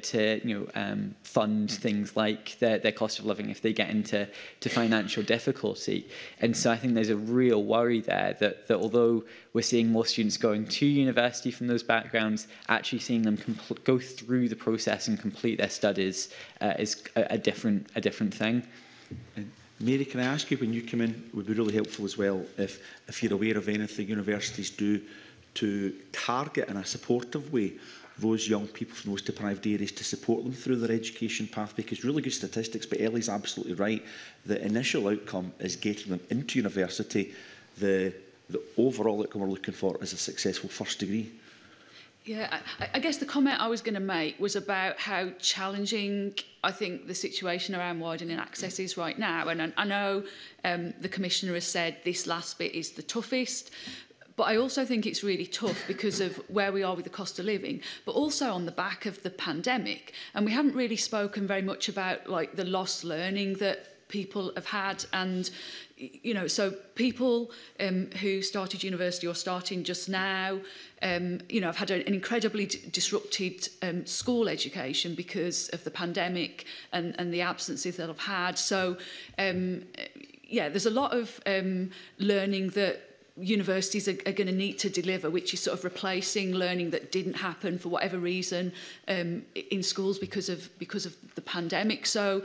to fund things like their cost of living if they get into financial difficulty. And so I think there's a real worry there that although we're seeing more students going to university from those backgrounds, actually seeing them go through the process and complete their studies is a different thing. Mary, can I ask you, when you come in, it would be really helpful as well if you're aware of anything universities do to target in a supportive way those young people from those deprived areas to support them through their education path, because really good statistics, but Ellie's absolutely right. The initial outcome is getting them into university. The overall outcome we're looking for is a successful first degree. Yeah, I guess the comment I was going to make was about how challenging I think the situation around widening access is right now. And I know the Commissioner has said this last bit is the toughest, but I also think it's really tough because of where we are with the cost of living, but also on the back of the pandemic. And we haven't really spoken very much about like the lost learning that people have had. And so people who started university or starting just now, have had an incredibly disrupted school education because of the pandemic and the absences that I've had. So, there's a lot of learning that universities are going to need to deliver, which is sort of replacing learning that didn't happen for whatever reason in schools because of the pandemic. So,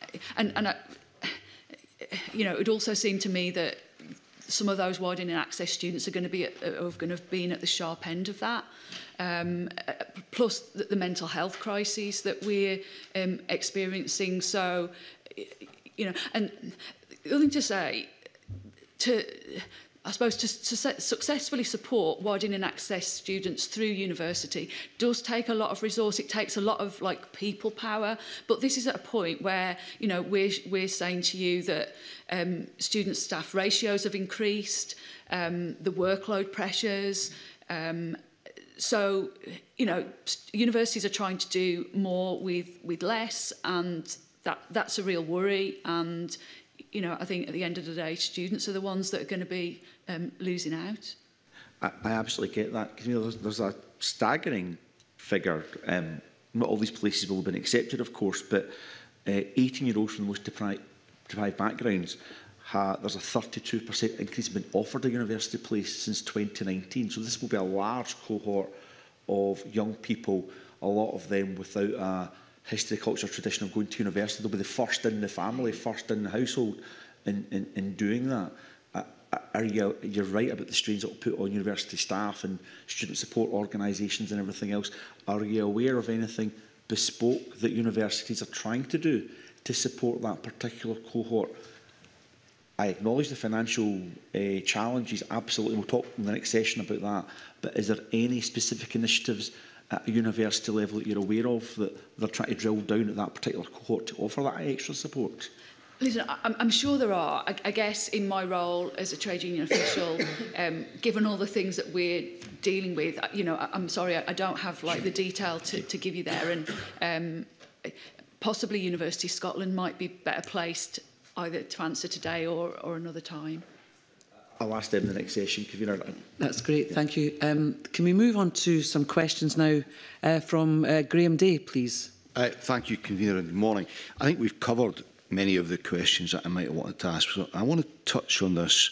it would also seem to me that some of those widening access students are going to have been at the sharp end of that. Plus the mental health crises that we're experiencing. So, and the other thing to say, I suppose to successfully support widening access students through university does take a lot of resource. It takes a lot of people power. But this is at a point where we're saying to you that student staff ratios have increased, the workload pressures. So universities are trying to do more with less, and that's a real worry. And I think at the end of the day, students are the ones that are going to be losing out. I absolutely get that. There's a staggering figure. Not all these places will have been accepted, of course, but 18-year-olds from the most deprived backgrounds, there's a 32% increase in being offered a university place since 2019. So this will be a large cohort of young people, a lot of them without a history, culture, tradition of going to university. They'll be the first in the family, first in the household in doing that. You're right about the strains that will put on university staff and student support organisations and everything else. Are you aware of anything bespoke that universities are trying to do to support that particular cohort? I acknowledge the financial challenges, absolutely. We'll talk in the next session about that. But is there any specific initiatives at a university level that you're aware of that they're trying to drill down at that particular cohort to offer that extra support? Listen, I'm sure there are. I guess in my role as a trade union official, given all the things that we're dealing with, I'm sorry, I don't have the detail to give you there. And possibly University Scotland might be better placed either to answer today or another time. I'll ask them in the next session, Convener. That's great, thank you. Can we move on to some questions now from Graham Day, please? Thank you, Convener, and good morning. I think we've covered many of the questions that I might have wanted to ask. So I want to touch on this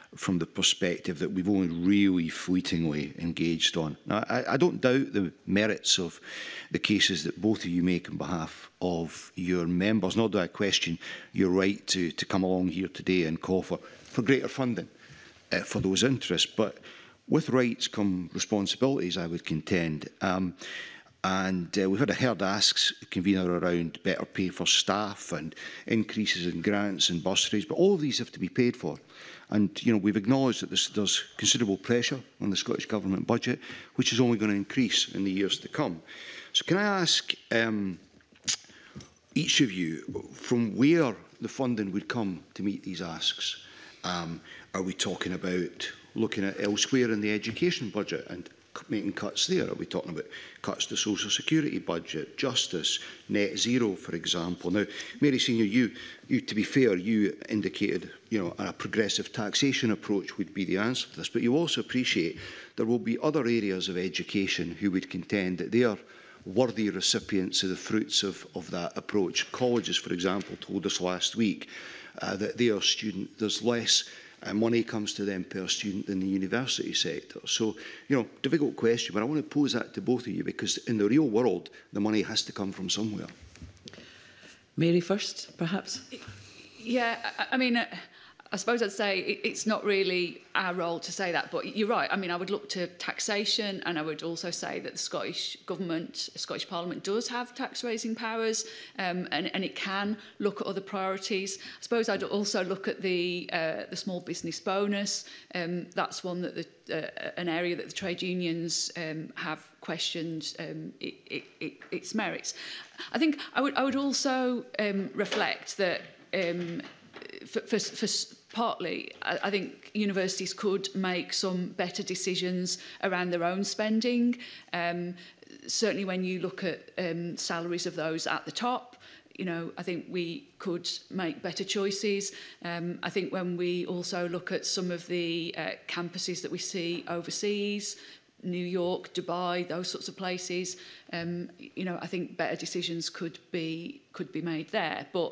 from the perspective that we've only really fleetingly engaged on. Now, I don't doubt the merits of the cases that both of you make on behalf of your members, nor do I question your right to come along here today and call for greater funding for those interests. But with rights come responsibilities, I would contend. We've had a herd asks, convener, around better pay for staff and increases in grants and bursaries, but all of these have to be paid for. And we've acknowledged that there's considerable pressure on the Scottish Government budget, which is only going to increase in the years to come. So can I ask each of you from where the funding would come to meet these asks? Are we talking about looking at elsewhere in the education budget and making cuts there? Are we talking about cuts to social security budget, justice, net zero, for example? Now, Mary Senior, you to be fair, you indicated a progressive taxation approach would be the answer to this, but you also appreciate there will be other areas of education who would contend that they are worthy recipients of the fruits of that approach. Colleges, for example, told us last week that there's less money comes to them per student in the university sector. So, difficult question, but I want to pose that to both of you, because in the real world, the money has to come from somewhere. Mary first, perhaps? Yeah, I mean, I suppose I'd say it's not really our role to say that, but you're right. I mean, I would look to taxation, and I would also say that the Scottish Government, Scottish Parliament does have tax-raising powers, and it can look at other priorities. I suppose I'd also look at the small business bonus. That's one that an area that the trade unions have questioned its merits. I think I would also reflect that for partly, I think universities could make some better decisions around their own spending. Certainly when you look at salaries of those at the top, I think we could make better choices. I think when we also look at some of the campuses that we see overseas, New York, Dubai, those sorts of places, I think better decisions could be made there. But,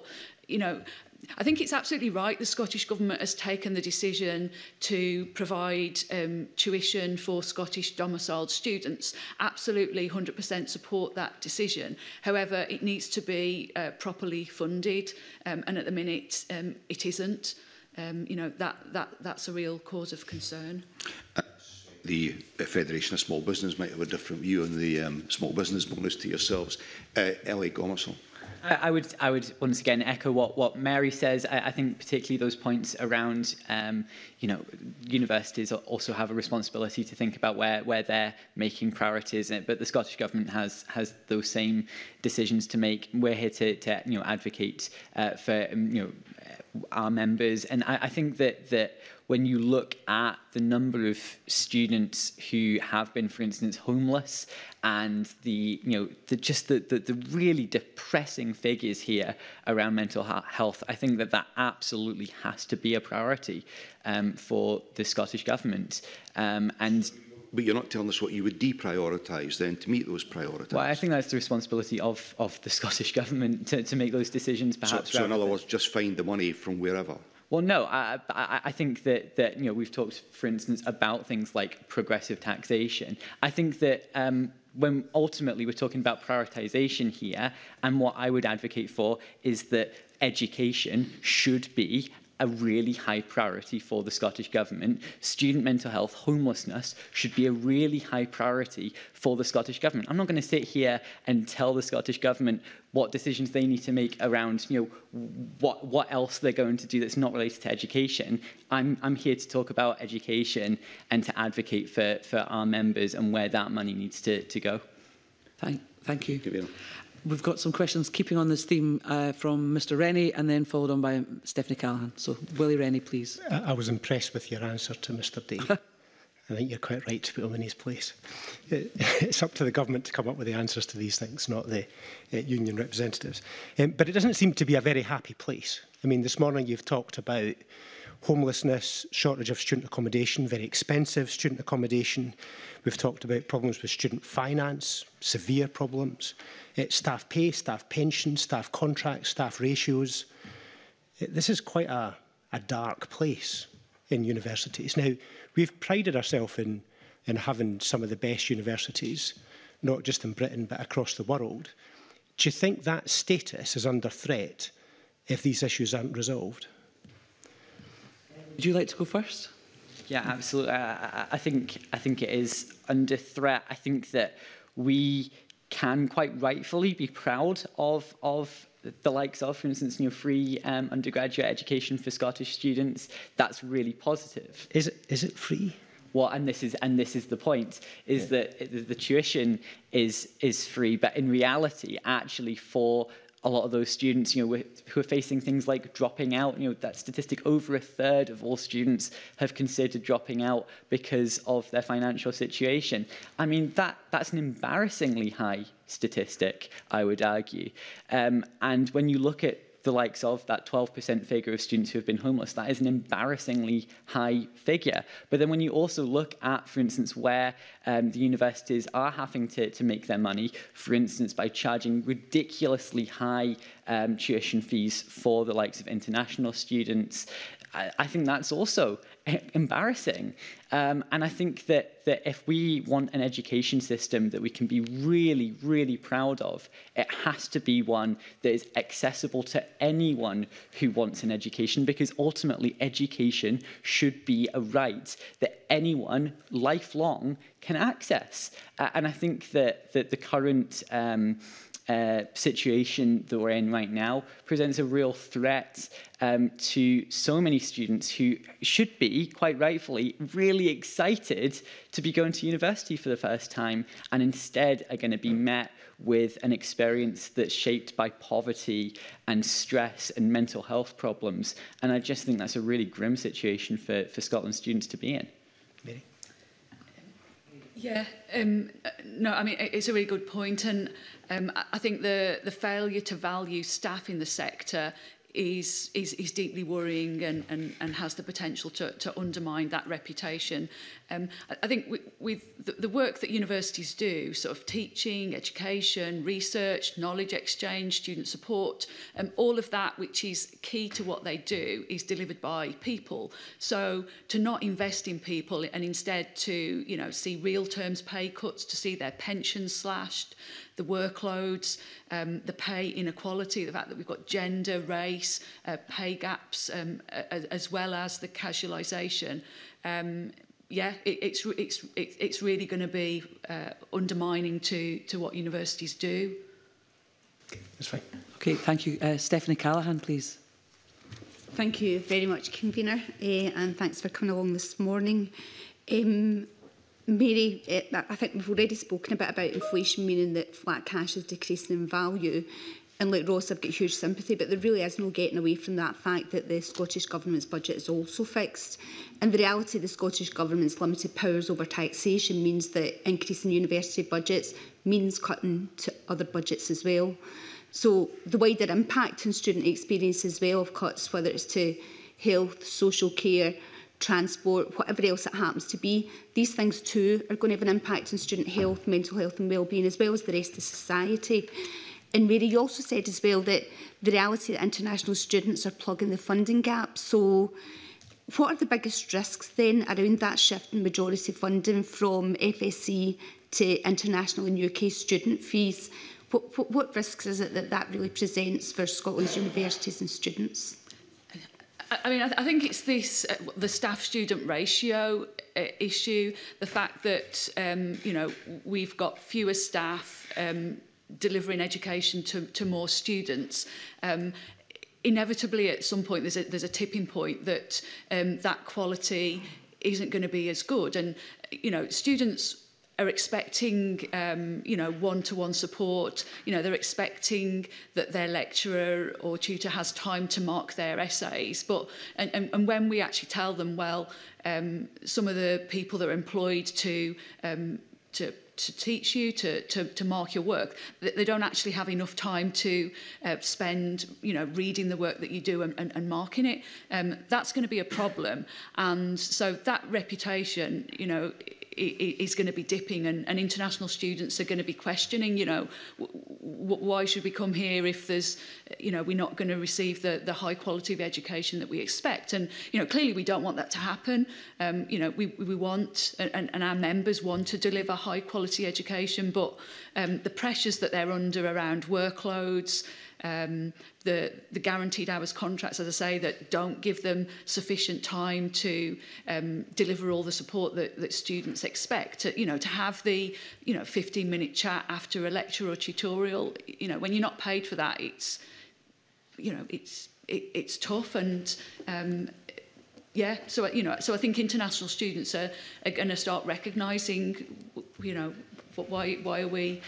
I think it's absolutely right the Scottish Government has taken the decision to provide tuition for Scottish domiciled students. Absolutely 100% support that decision. However, it needs to be properly funded, and at the minute it isn't. That's a real cause of concern. The Federation of Small Business might have a different view on the small business bonus to yourselves. Ellie Gomersall. I would once again echo what Mary says. I think particularly those points around, universities also have a responsibility to think about where they're making priorities. But the Scottish Government has those same decisions to make. We're here to advocate for our members, and I think that when you look at the number of students who have been, for instance, homeless, and the really depressing figures here around mental health, I think that absolutely has to be a priority for the Scottish Government. But you're not telling us what you would deprioritise then to meet those priorities. Well, I think that's the responsibility of the Scottish Government to make those decisions, perhaps. So in other words, just find the money from wherever. Well, no, I think that we've talked, for instance, about things like progressive taxation. I think that when ultimately we're talking about prioritisation here, and what I would advocate for is that education should be a really high priority for the Scottish Government. Student mental health, homelessness should be a really high priority for the Scottish Government. I'm not going to sit here and tell the Scottish Government what decisions they need to make around, what else they're going to do that's not related to education. I'm here to talk about education and to advocate for our members and where that money needs to go. Thank you. We've got some questions keeping on this theme from Mr Rennie, and then followed on by Stephanie Callaghan. So, Willie Rennie, please. I was impressed with your answer to Mr Day. I think you're quite right to put him in his place. It's up to the government to come up with the answers to these things, not the union representatives. But it doesn't seem to be a very happy place. I mean, this morning you've talked about homelessness, shortage of student accommodation, very expensive student accommodation. We've talked about problems with student finance, severe problems, staff pay, staff pensions, staff contracts, staff ratios. This is quite a dark place. in universities. Now, we've prided ourselves in having some of the best universities, not just in Britain, but across the world. Do you think that status is under threat if these issues aren't resolved? Would you like to go first? Yeah, absolutely. I think it is under threat. I think that we can quite rightfully be proud of the likes of, for instance, free undergraduate education for Scottish students. That's really positive. Is it free? Well, and this is the point, is that the tuition is free, but in reality, actually, for a lot of those students, who are facing things like dropping out, that statistic, over a third of all students have considered dropping out because of their financial situation. I mean, that's an embarrassingly high statistic, I would argue. And when you look at the likes of that 12% figure of students who have been homeless, that is an embarrassingly high figure. But then when you also look at, for instance, where the universities are having to make their money, for instance, by charging ridiculously high tuition fees for the likes of international students, I think that's also embarrassing. And I think that if we want an education system that we can be really, really proud of, it has to be one that is accessible to anyone who wants an education, because ultimately education should be a right that anyone, lifelong, can access. And I think that the current situation that we're in right now presents a real threat to so many students who should be, quite rightfully, really excited to be going to university for the first time, and instead are going to be met with an experience that's shaped by poverty and stress and mental health problems. And I just think that's a really grim situation for Scotland students to be in. Mary? Yeah, no, I mean, it's a really good point, and I think the failure to value staff in the sector is deeply worrying and has the potential to undermine that reputation. I think with the work that universities do, sort of teaching, education, research, knowledge exchange, student support, all of that which is key to what they do is delivered by people. So to not invest in people and instead to see real terms pay cuts, to see their pensions slashed, the workloads, the pay inequality, the fact that we've got gender, race, pay gaps, as well as the casualisation. Yeah, it's really going to be undermining to what universities do. That's fine. Okay, thank you. Stephanie Callaghan, please. Thank you very much, Convener, and thanks for coming along this morning. Mary, I think we've already spoken a bit about inflation, meaning that flat cash is decreasing in value. And like Ross, I've got huge sympathy, but there really is no getting away from that fact that the Scottish Government's budget is also fixed. And the reality of the Scottish Government's limited powers over taxation means that increasing university budgets means cutting to other budgets as well. So the wider impact on student experience as well of cuts, whether it's to health, social care, transport, whatever else it happens to be, these things too are going to have an impact on student health, mental health and wellbeing, as well as the rest of society. And Mary, you also said as well that the reality that international students are plugging the funding gap. So what are the biggest risks then around that shift in majority funding from FSC to international and UK student fees? What risks is it that really presents for Scotland's universities and students? I mean, I think it's this, the staff-student ratio issue, the fact that, we've got fewer staff delivering education to more students. Inevitably, at some point, there's a tipping point that that quality isn't going to be as good. And, students are expecting, one-to-one support. They're expecting that their lecturer or tutor has time to mark their essays. But and when we actually tell them, well, some of the people that are employed to teach you, to mark your work, they don't actually have enough time to spend, reading the work that you do and marking it. That's going to be a problem. And so that reputation, is going to be dipping, and international students are going to be questioning, you know, why should we come here if there's, you know, we're not going to receive the high quality of education that we expect. And, you know, clearly we don't want that to happen. You know, we want, and our members want to deliver high quality education, but the pressures that they're under around workloads, the guaranteed hours contracts, as I say, that don't give them sufficient time to deliver all the support that students expect. You know, to have the 15-minute chat after a lecture or tutorial. You know, when you're not paid for that, it's it's tough. And yeah, so I think international students are going to start recognising, you know, why are we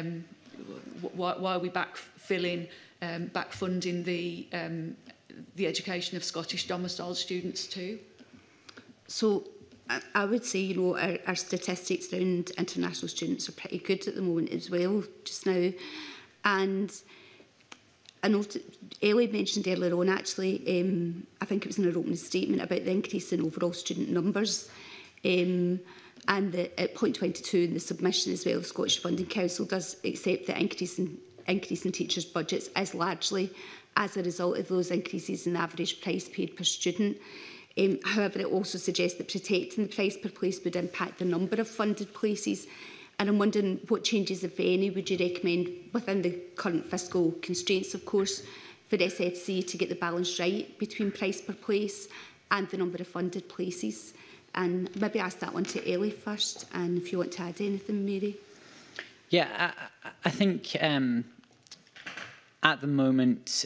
backfilling, backfunding the education of Scottish domiciled students too? So I would say, you know, our statistics around international students are pretty good at the moment as well, just now. And I know Ellie mentioned earlier on, actually, I think it was in her opening statement, about the increase in overall student numbers. And at point 22 in the submission as well, the Scottish Funding Council does accept that increase in teachers' budgets is largely as a result of those increases in the average price paid per student. However, it also suggests that protecting the price per place would impact the number of funded places. And I'm wondering what changes, if any, would you recommend within the current fiscal constraints, of course, for SFC to get the balance right between price per place and the number of funded places? And maybe ask that one to Ellie first, and if you want to add anything, Mary. Yeah, I think at the moment,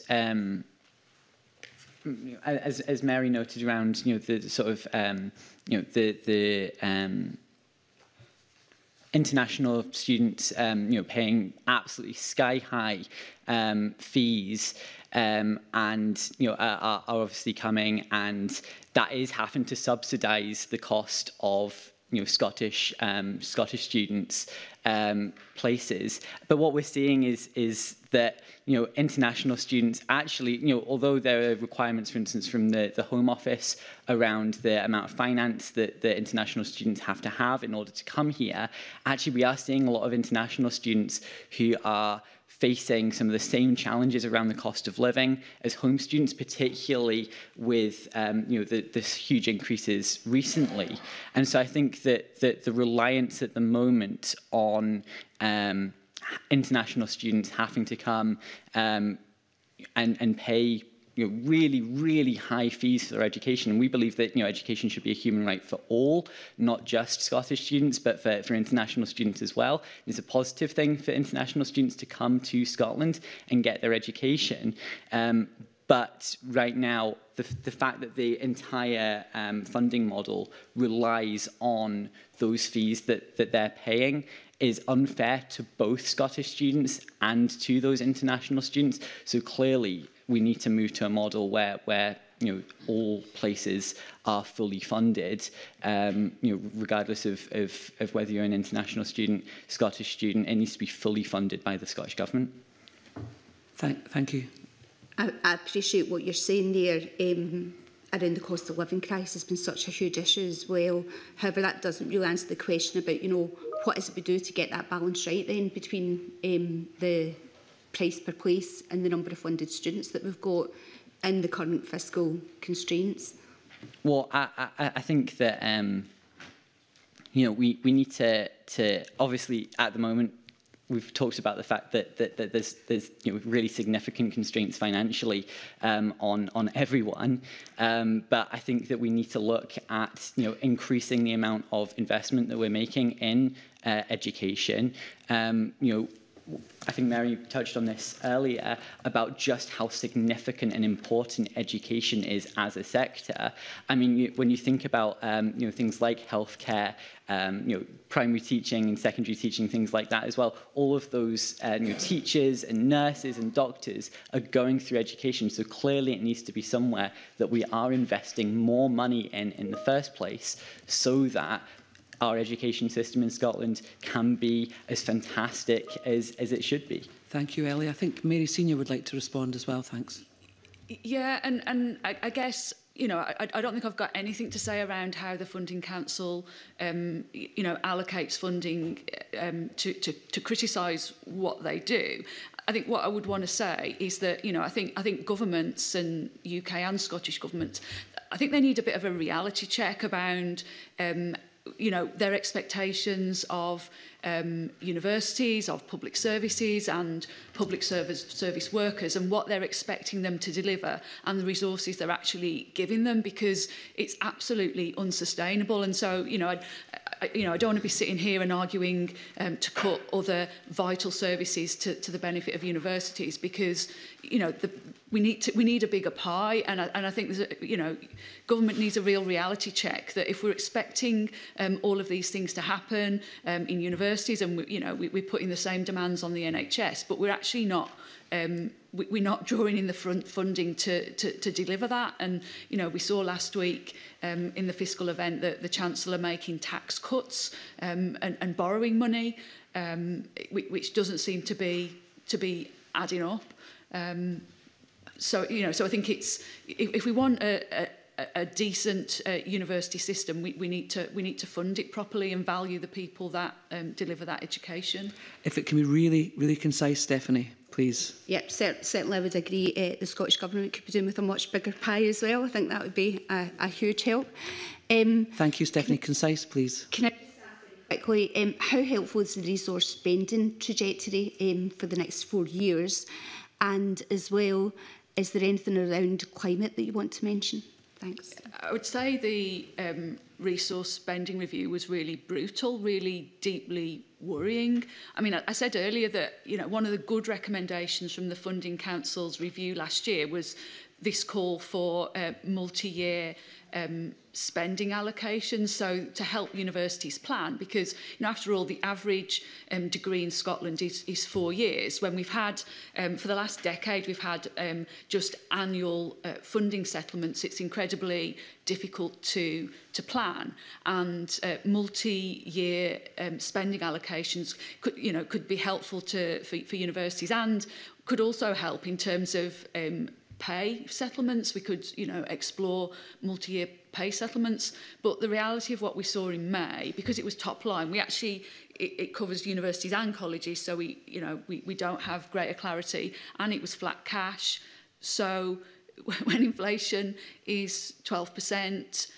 as Mary noted around, you know, the sort of, you know, the international students, you know, paying absolutely sky-high fees, and you know, are obviously coming, and that is having to subsidise the cost of, you know, Scottish students' places. But what we're seeing is that, you know, international students actually, you know, although there are requirements, for instance, from the Home Office around the amount of finance that the international students have to have in order to come here, actually we are seeing a lot of international students who are facing some of the same challenges around the cost of living as home students, particularly with you know, this huge increases recently. And so I think that the reliance at the moment on international students having to come and pay, you know, really, really high fees for their education. And we believe that, you know, education should be a human right for all, not just Scottish students, but for international students as well. It's a positive thing for international students to come to Scotland and get their education. But right now, the fact that the entire funding model relies on those fees that they're paying is unfair to both Scottish students and to those international students. So clearly, we need to move to a model where you know, all places are fully funded, you know, regardless of whether you're an international student, Scottish student. It needs to be fully funded by the Scottish Government. Thank you. I appreciate what you're saying there around the cost of living crisis has been such a huge issue as well. However, that doesn't really answer the question about, you know, what is it we do to get that balance right then between the price per place and the number of funded students that we've got in the current fiscal constraints? Well, I think that you know, we need to obviously at the moment we've talked about the fact that there's you know, really significant constraints financially on everyone, but I think that we need to look at, you know, increasing the amount of investment that we're making in education. You know, I think Mary touched on this earlier about just how significant and important education is as a sector. I mean, when you think about you know, things like healthcare, you know, primary teaching and secondary teaching, things like that as well, all of those you know, teachers and nurses and doctors are going through education. So clearly it needs to be somewhere that we are investing more money in the first place, so that our education system in Scotland can be as fantastic as it should be. Thank you, Ellie. I think Mary Senior would like to respond as well. Thanks. Yeah, and I guess you know, I don't think I've got anything to say around how the Funding Council, you know, allocates funding to criticise what they do. I think what I would want to say is that, you know, I think governments and UK and Scottish governments, I think they need a bit of a reality check around, you know, their expectations of universities, of public services and public service workers, and what they're expecting them to deliver and the resources they're actually giving them, because it's absolutely unsustainable. And so, you know, I don't want to be sitting here and arguing to cut other vital services to the benefit of universities, because, you know, we need a bigger pie, and I think there's you know, government needs a real reality check that if we're expecting all of these things to happen in universities, and we're putting the same demands on the NHS, but we're actually not. We're not drawing in the funding to deliver that. And, you know, we saw last week in the fiscal event that the Chancellor making tax cuts and borrowing money, which doesn't seem to be adding up. So, you know, so I think it's, if we want a decent university system, we need to fund it properly and value the people that deliver that education. If it can be really, really concise, Stephanie, please. Yep, certainly I would agree. The Scottish Government could be doing with a much bigger pie as well. I think that would be a huge help. Thank you, Stephanie. Concise, please. Can I quickly, how helpful is the resource spending trajectory for the next 4 years? And as well, is there anything around climate that you want to mention? Thanks. I would say the resource spending review was really brutal, really deeply worrying. I mean, I said earlier that, you know, one of the good recommendations from the Funding Council's review last year was this call for multi-year spending allocations, so to help universities plan, because, you know, after all, the average degree in Scotland is 4 years, when we've had, for the last decade, we've had just annual funding settlements. It's incredibly difficult to plan, and multi-year spending allocations could be helpful for universities, and could also help in terms of pay settlements. We could, you know, explore multi-year pay settlements. But the reality of what we saw in May, because it was top line, we actually, it covers universities and colleges, so we don't have greater clarity, and it was flat cash. So when inflation is 12%,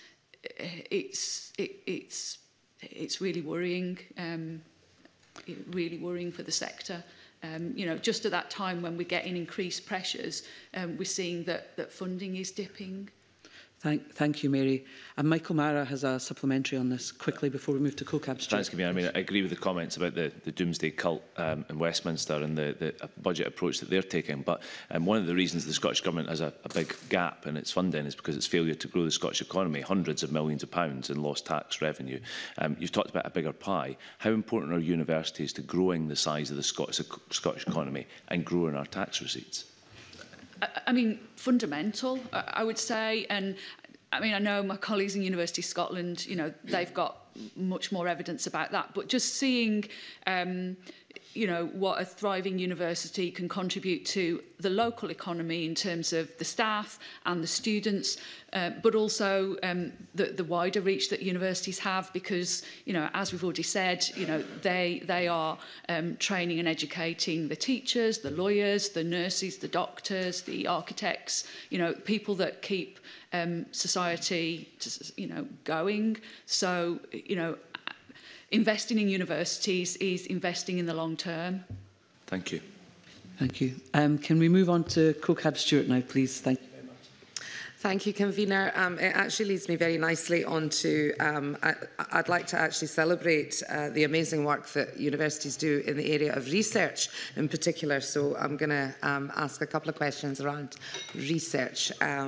it's really worrying. Really worrying for the sector. You know, just at that time when we're getting increased pressures, we're seeing that funding is dipping. Thank you, Mary. And Michael Mara has a supplementary on this quickly before we move to COCAB. Thanks, Convener. I mean, I agree with the comments about the doomsday cult in Westminster and the budget approach that they're taking. But one of the reasons the Scottish Government has a big gap in its funding is because its failure to grow the Scottish economy, hundreds of millions of pounds in lost tax revenue. You've talked about a bigger pie. How important are universities to growing the size of the Scottish economy and growing our tax receipts? I mean, fundamental, I would say. And I mean, I know my colleagues in University of Scotland, you know, they've got much more evidence about that. But just seeing, you know, what a thriving university can contribute to the local economy in terms of the staff and the students, but also the wider reach that universities have, because, you know, as we've already said, you know, they are training and educating the teachers, the lawyers, the nurses, the doctors, the architects, you know, people that keep society, you know, going. So, you know, investing in universities is investing in the long term. Thank you. Thank you. Can we move on to COCAB Stewart now, please? Thank you. Thank you, Convener. It actually leads me very nicely on to, I'd like to actually celebrate the amazing work that universities do in the area of research in particular. So I'm going to ask a couple of questions around research.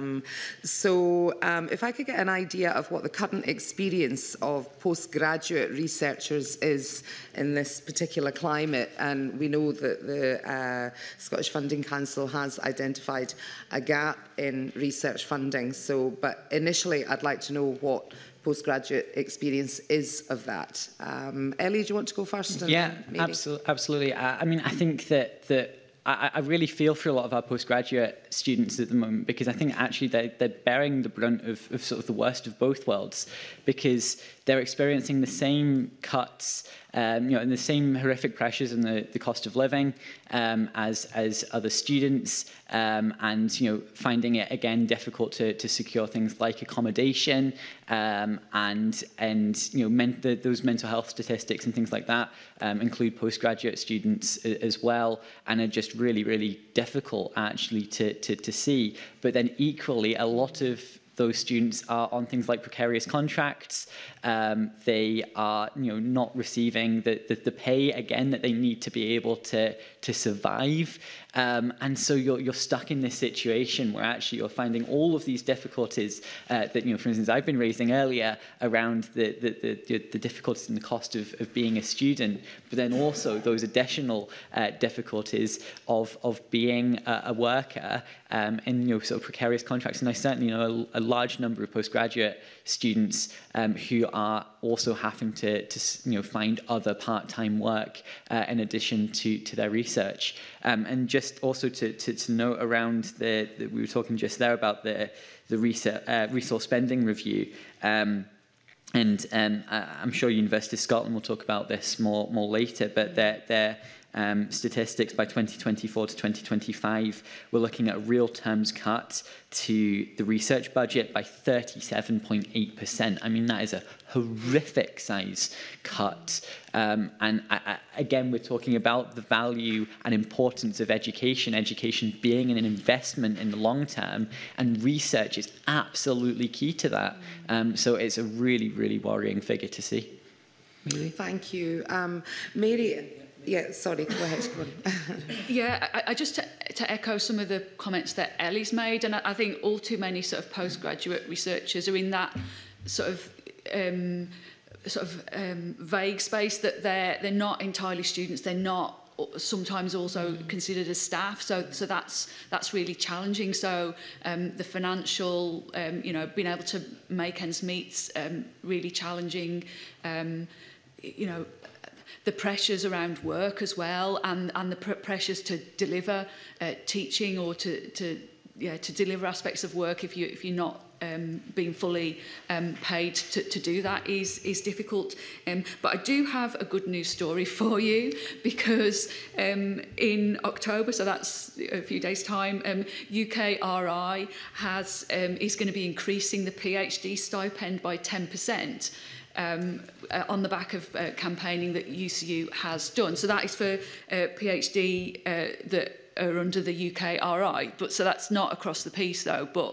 If I could get an idea of what the current experience of postgraduate researchers is in this particular climate, and we know that the Scottish Funding Council has identified a gap in research funding. But initially, I'd like to know what postgraduate experience is of that. Ellie, do you want to go first? Yeah, absolutely. I mean, I think that I really feel for a lot of our postgraduate students at the moment, because I think actually they're bearing the brunt of sort of the worst of both worlds, because they're experiencing the same cuts, and the same horrific pressures in the cost of living as other students, and finding it again difficult to secure things like accommodation, and those mental health statistics and things like that include postgraduate students as well, and are just really difficult actually to see. But then equally, a lot of those students are on things like precarious contracts. They are not receiving the pay again that they need to be able to survive. And so you're stuck in this situation where actually you're finding all of these difficulties that, for instance, I've been raising earlier around the difficulties and the cost of being a student, but then also those additional difficulties of being a worker in sort of precarious contracts. And I certainly know a large number of postgraduate students who are also having to find other part-time work in addition to their research. And just also to note around we were talking just there about the resource spending review. I'm sure University of Scotland will talk about this more later, but their statistics by 2024 to 2025, we're looking at a real terms cut to the research budget by 37.8%. I mean, that is a horrific size cut. Again, we're talking about the value and importance of education being an investment in the long term, and research is absolutely key to that. So it's a really worrying figure to see. Mary? Thank you. Mary, yeah, sorry, go ahead. Go on. Yeah, I just to echo some of the comments that Ellie's made, and I think all too many sort of postgraduate researchers are in that sort of vague space that they're not entirely students, they're not sometimes also considered as staff, so that's really challenging. So the financial, being able to make ends meet's really challenging. The pressures around work as well, and the pressures to deliver teaching or to deliver aspects of work if you're not being fully paid to do that is difficult. But I do have a good news story for you, because in October, so that's a few days' time, UKRI is going to be increasing the PhD stipend by 10%. On the back of campaigning that UCU has done. So that is for PhD that are under the UKRI, but so that's not across the piece though, but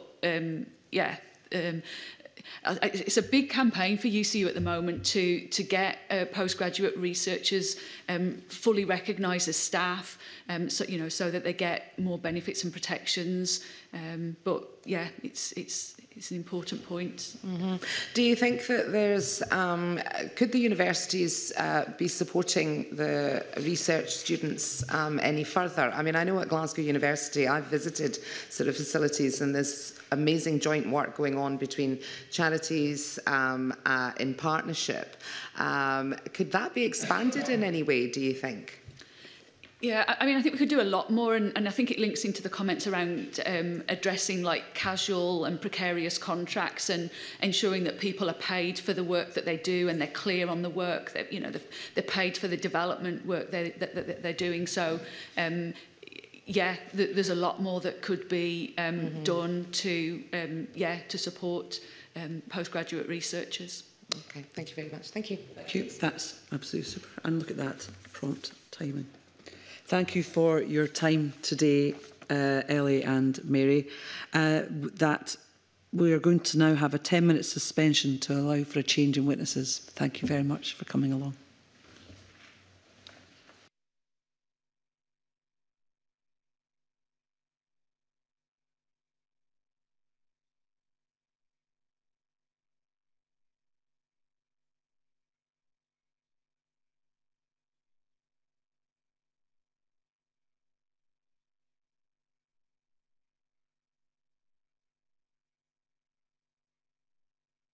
it's a big campaign for UCU at the moment to get postgraduate researchers fully recognised as staff, so that they get more benefits and protections. But yeah, it's an important point. Mm-hmm. Do you think that could the universities be supporting the research students any further? I mean, I know at Glasgow University, I've visited sort of facilities, and there's amazing joint work going on between charities in partnership. Could that be expanded in any way, do you think? Yeah, I mean, I think we could do a lot more, and I think it links into the comments around addressing like casual and precarious contracts and ensuring that people are paid for the work that they do and they're clear on the work that they're paid for the development work that they're doing. So, there's a lot more that could be done to support postgraduate researchers. Okay, thank you very much. Thank you. Thank you. That's absolutely super. And look at that prompt timing. Thank you for your time today, Ellie and Mary. That we are going to now have a 10-minute suspension to allow for a change in witnesses. Thank you very much for coming along.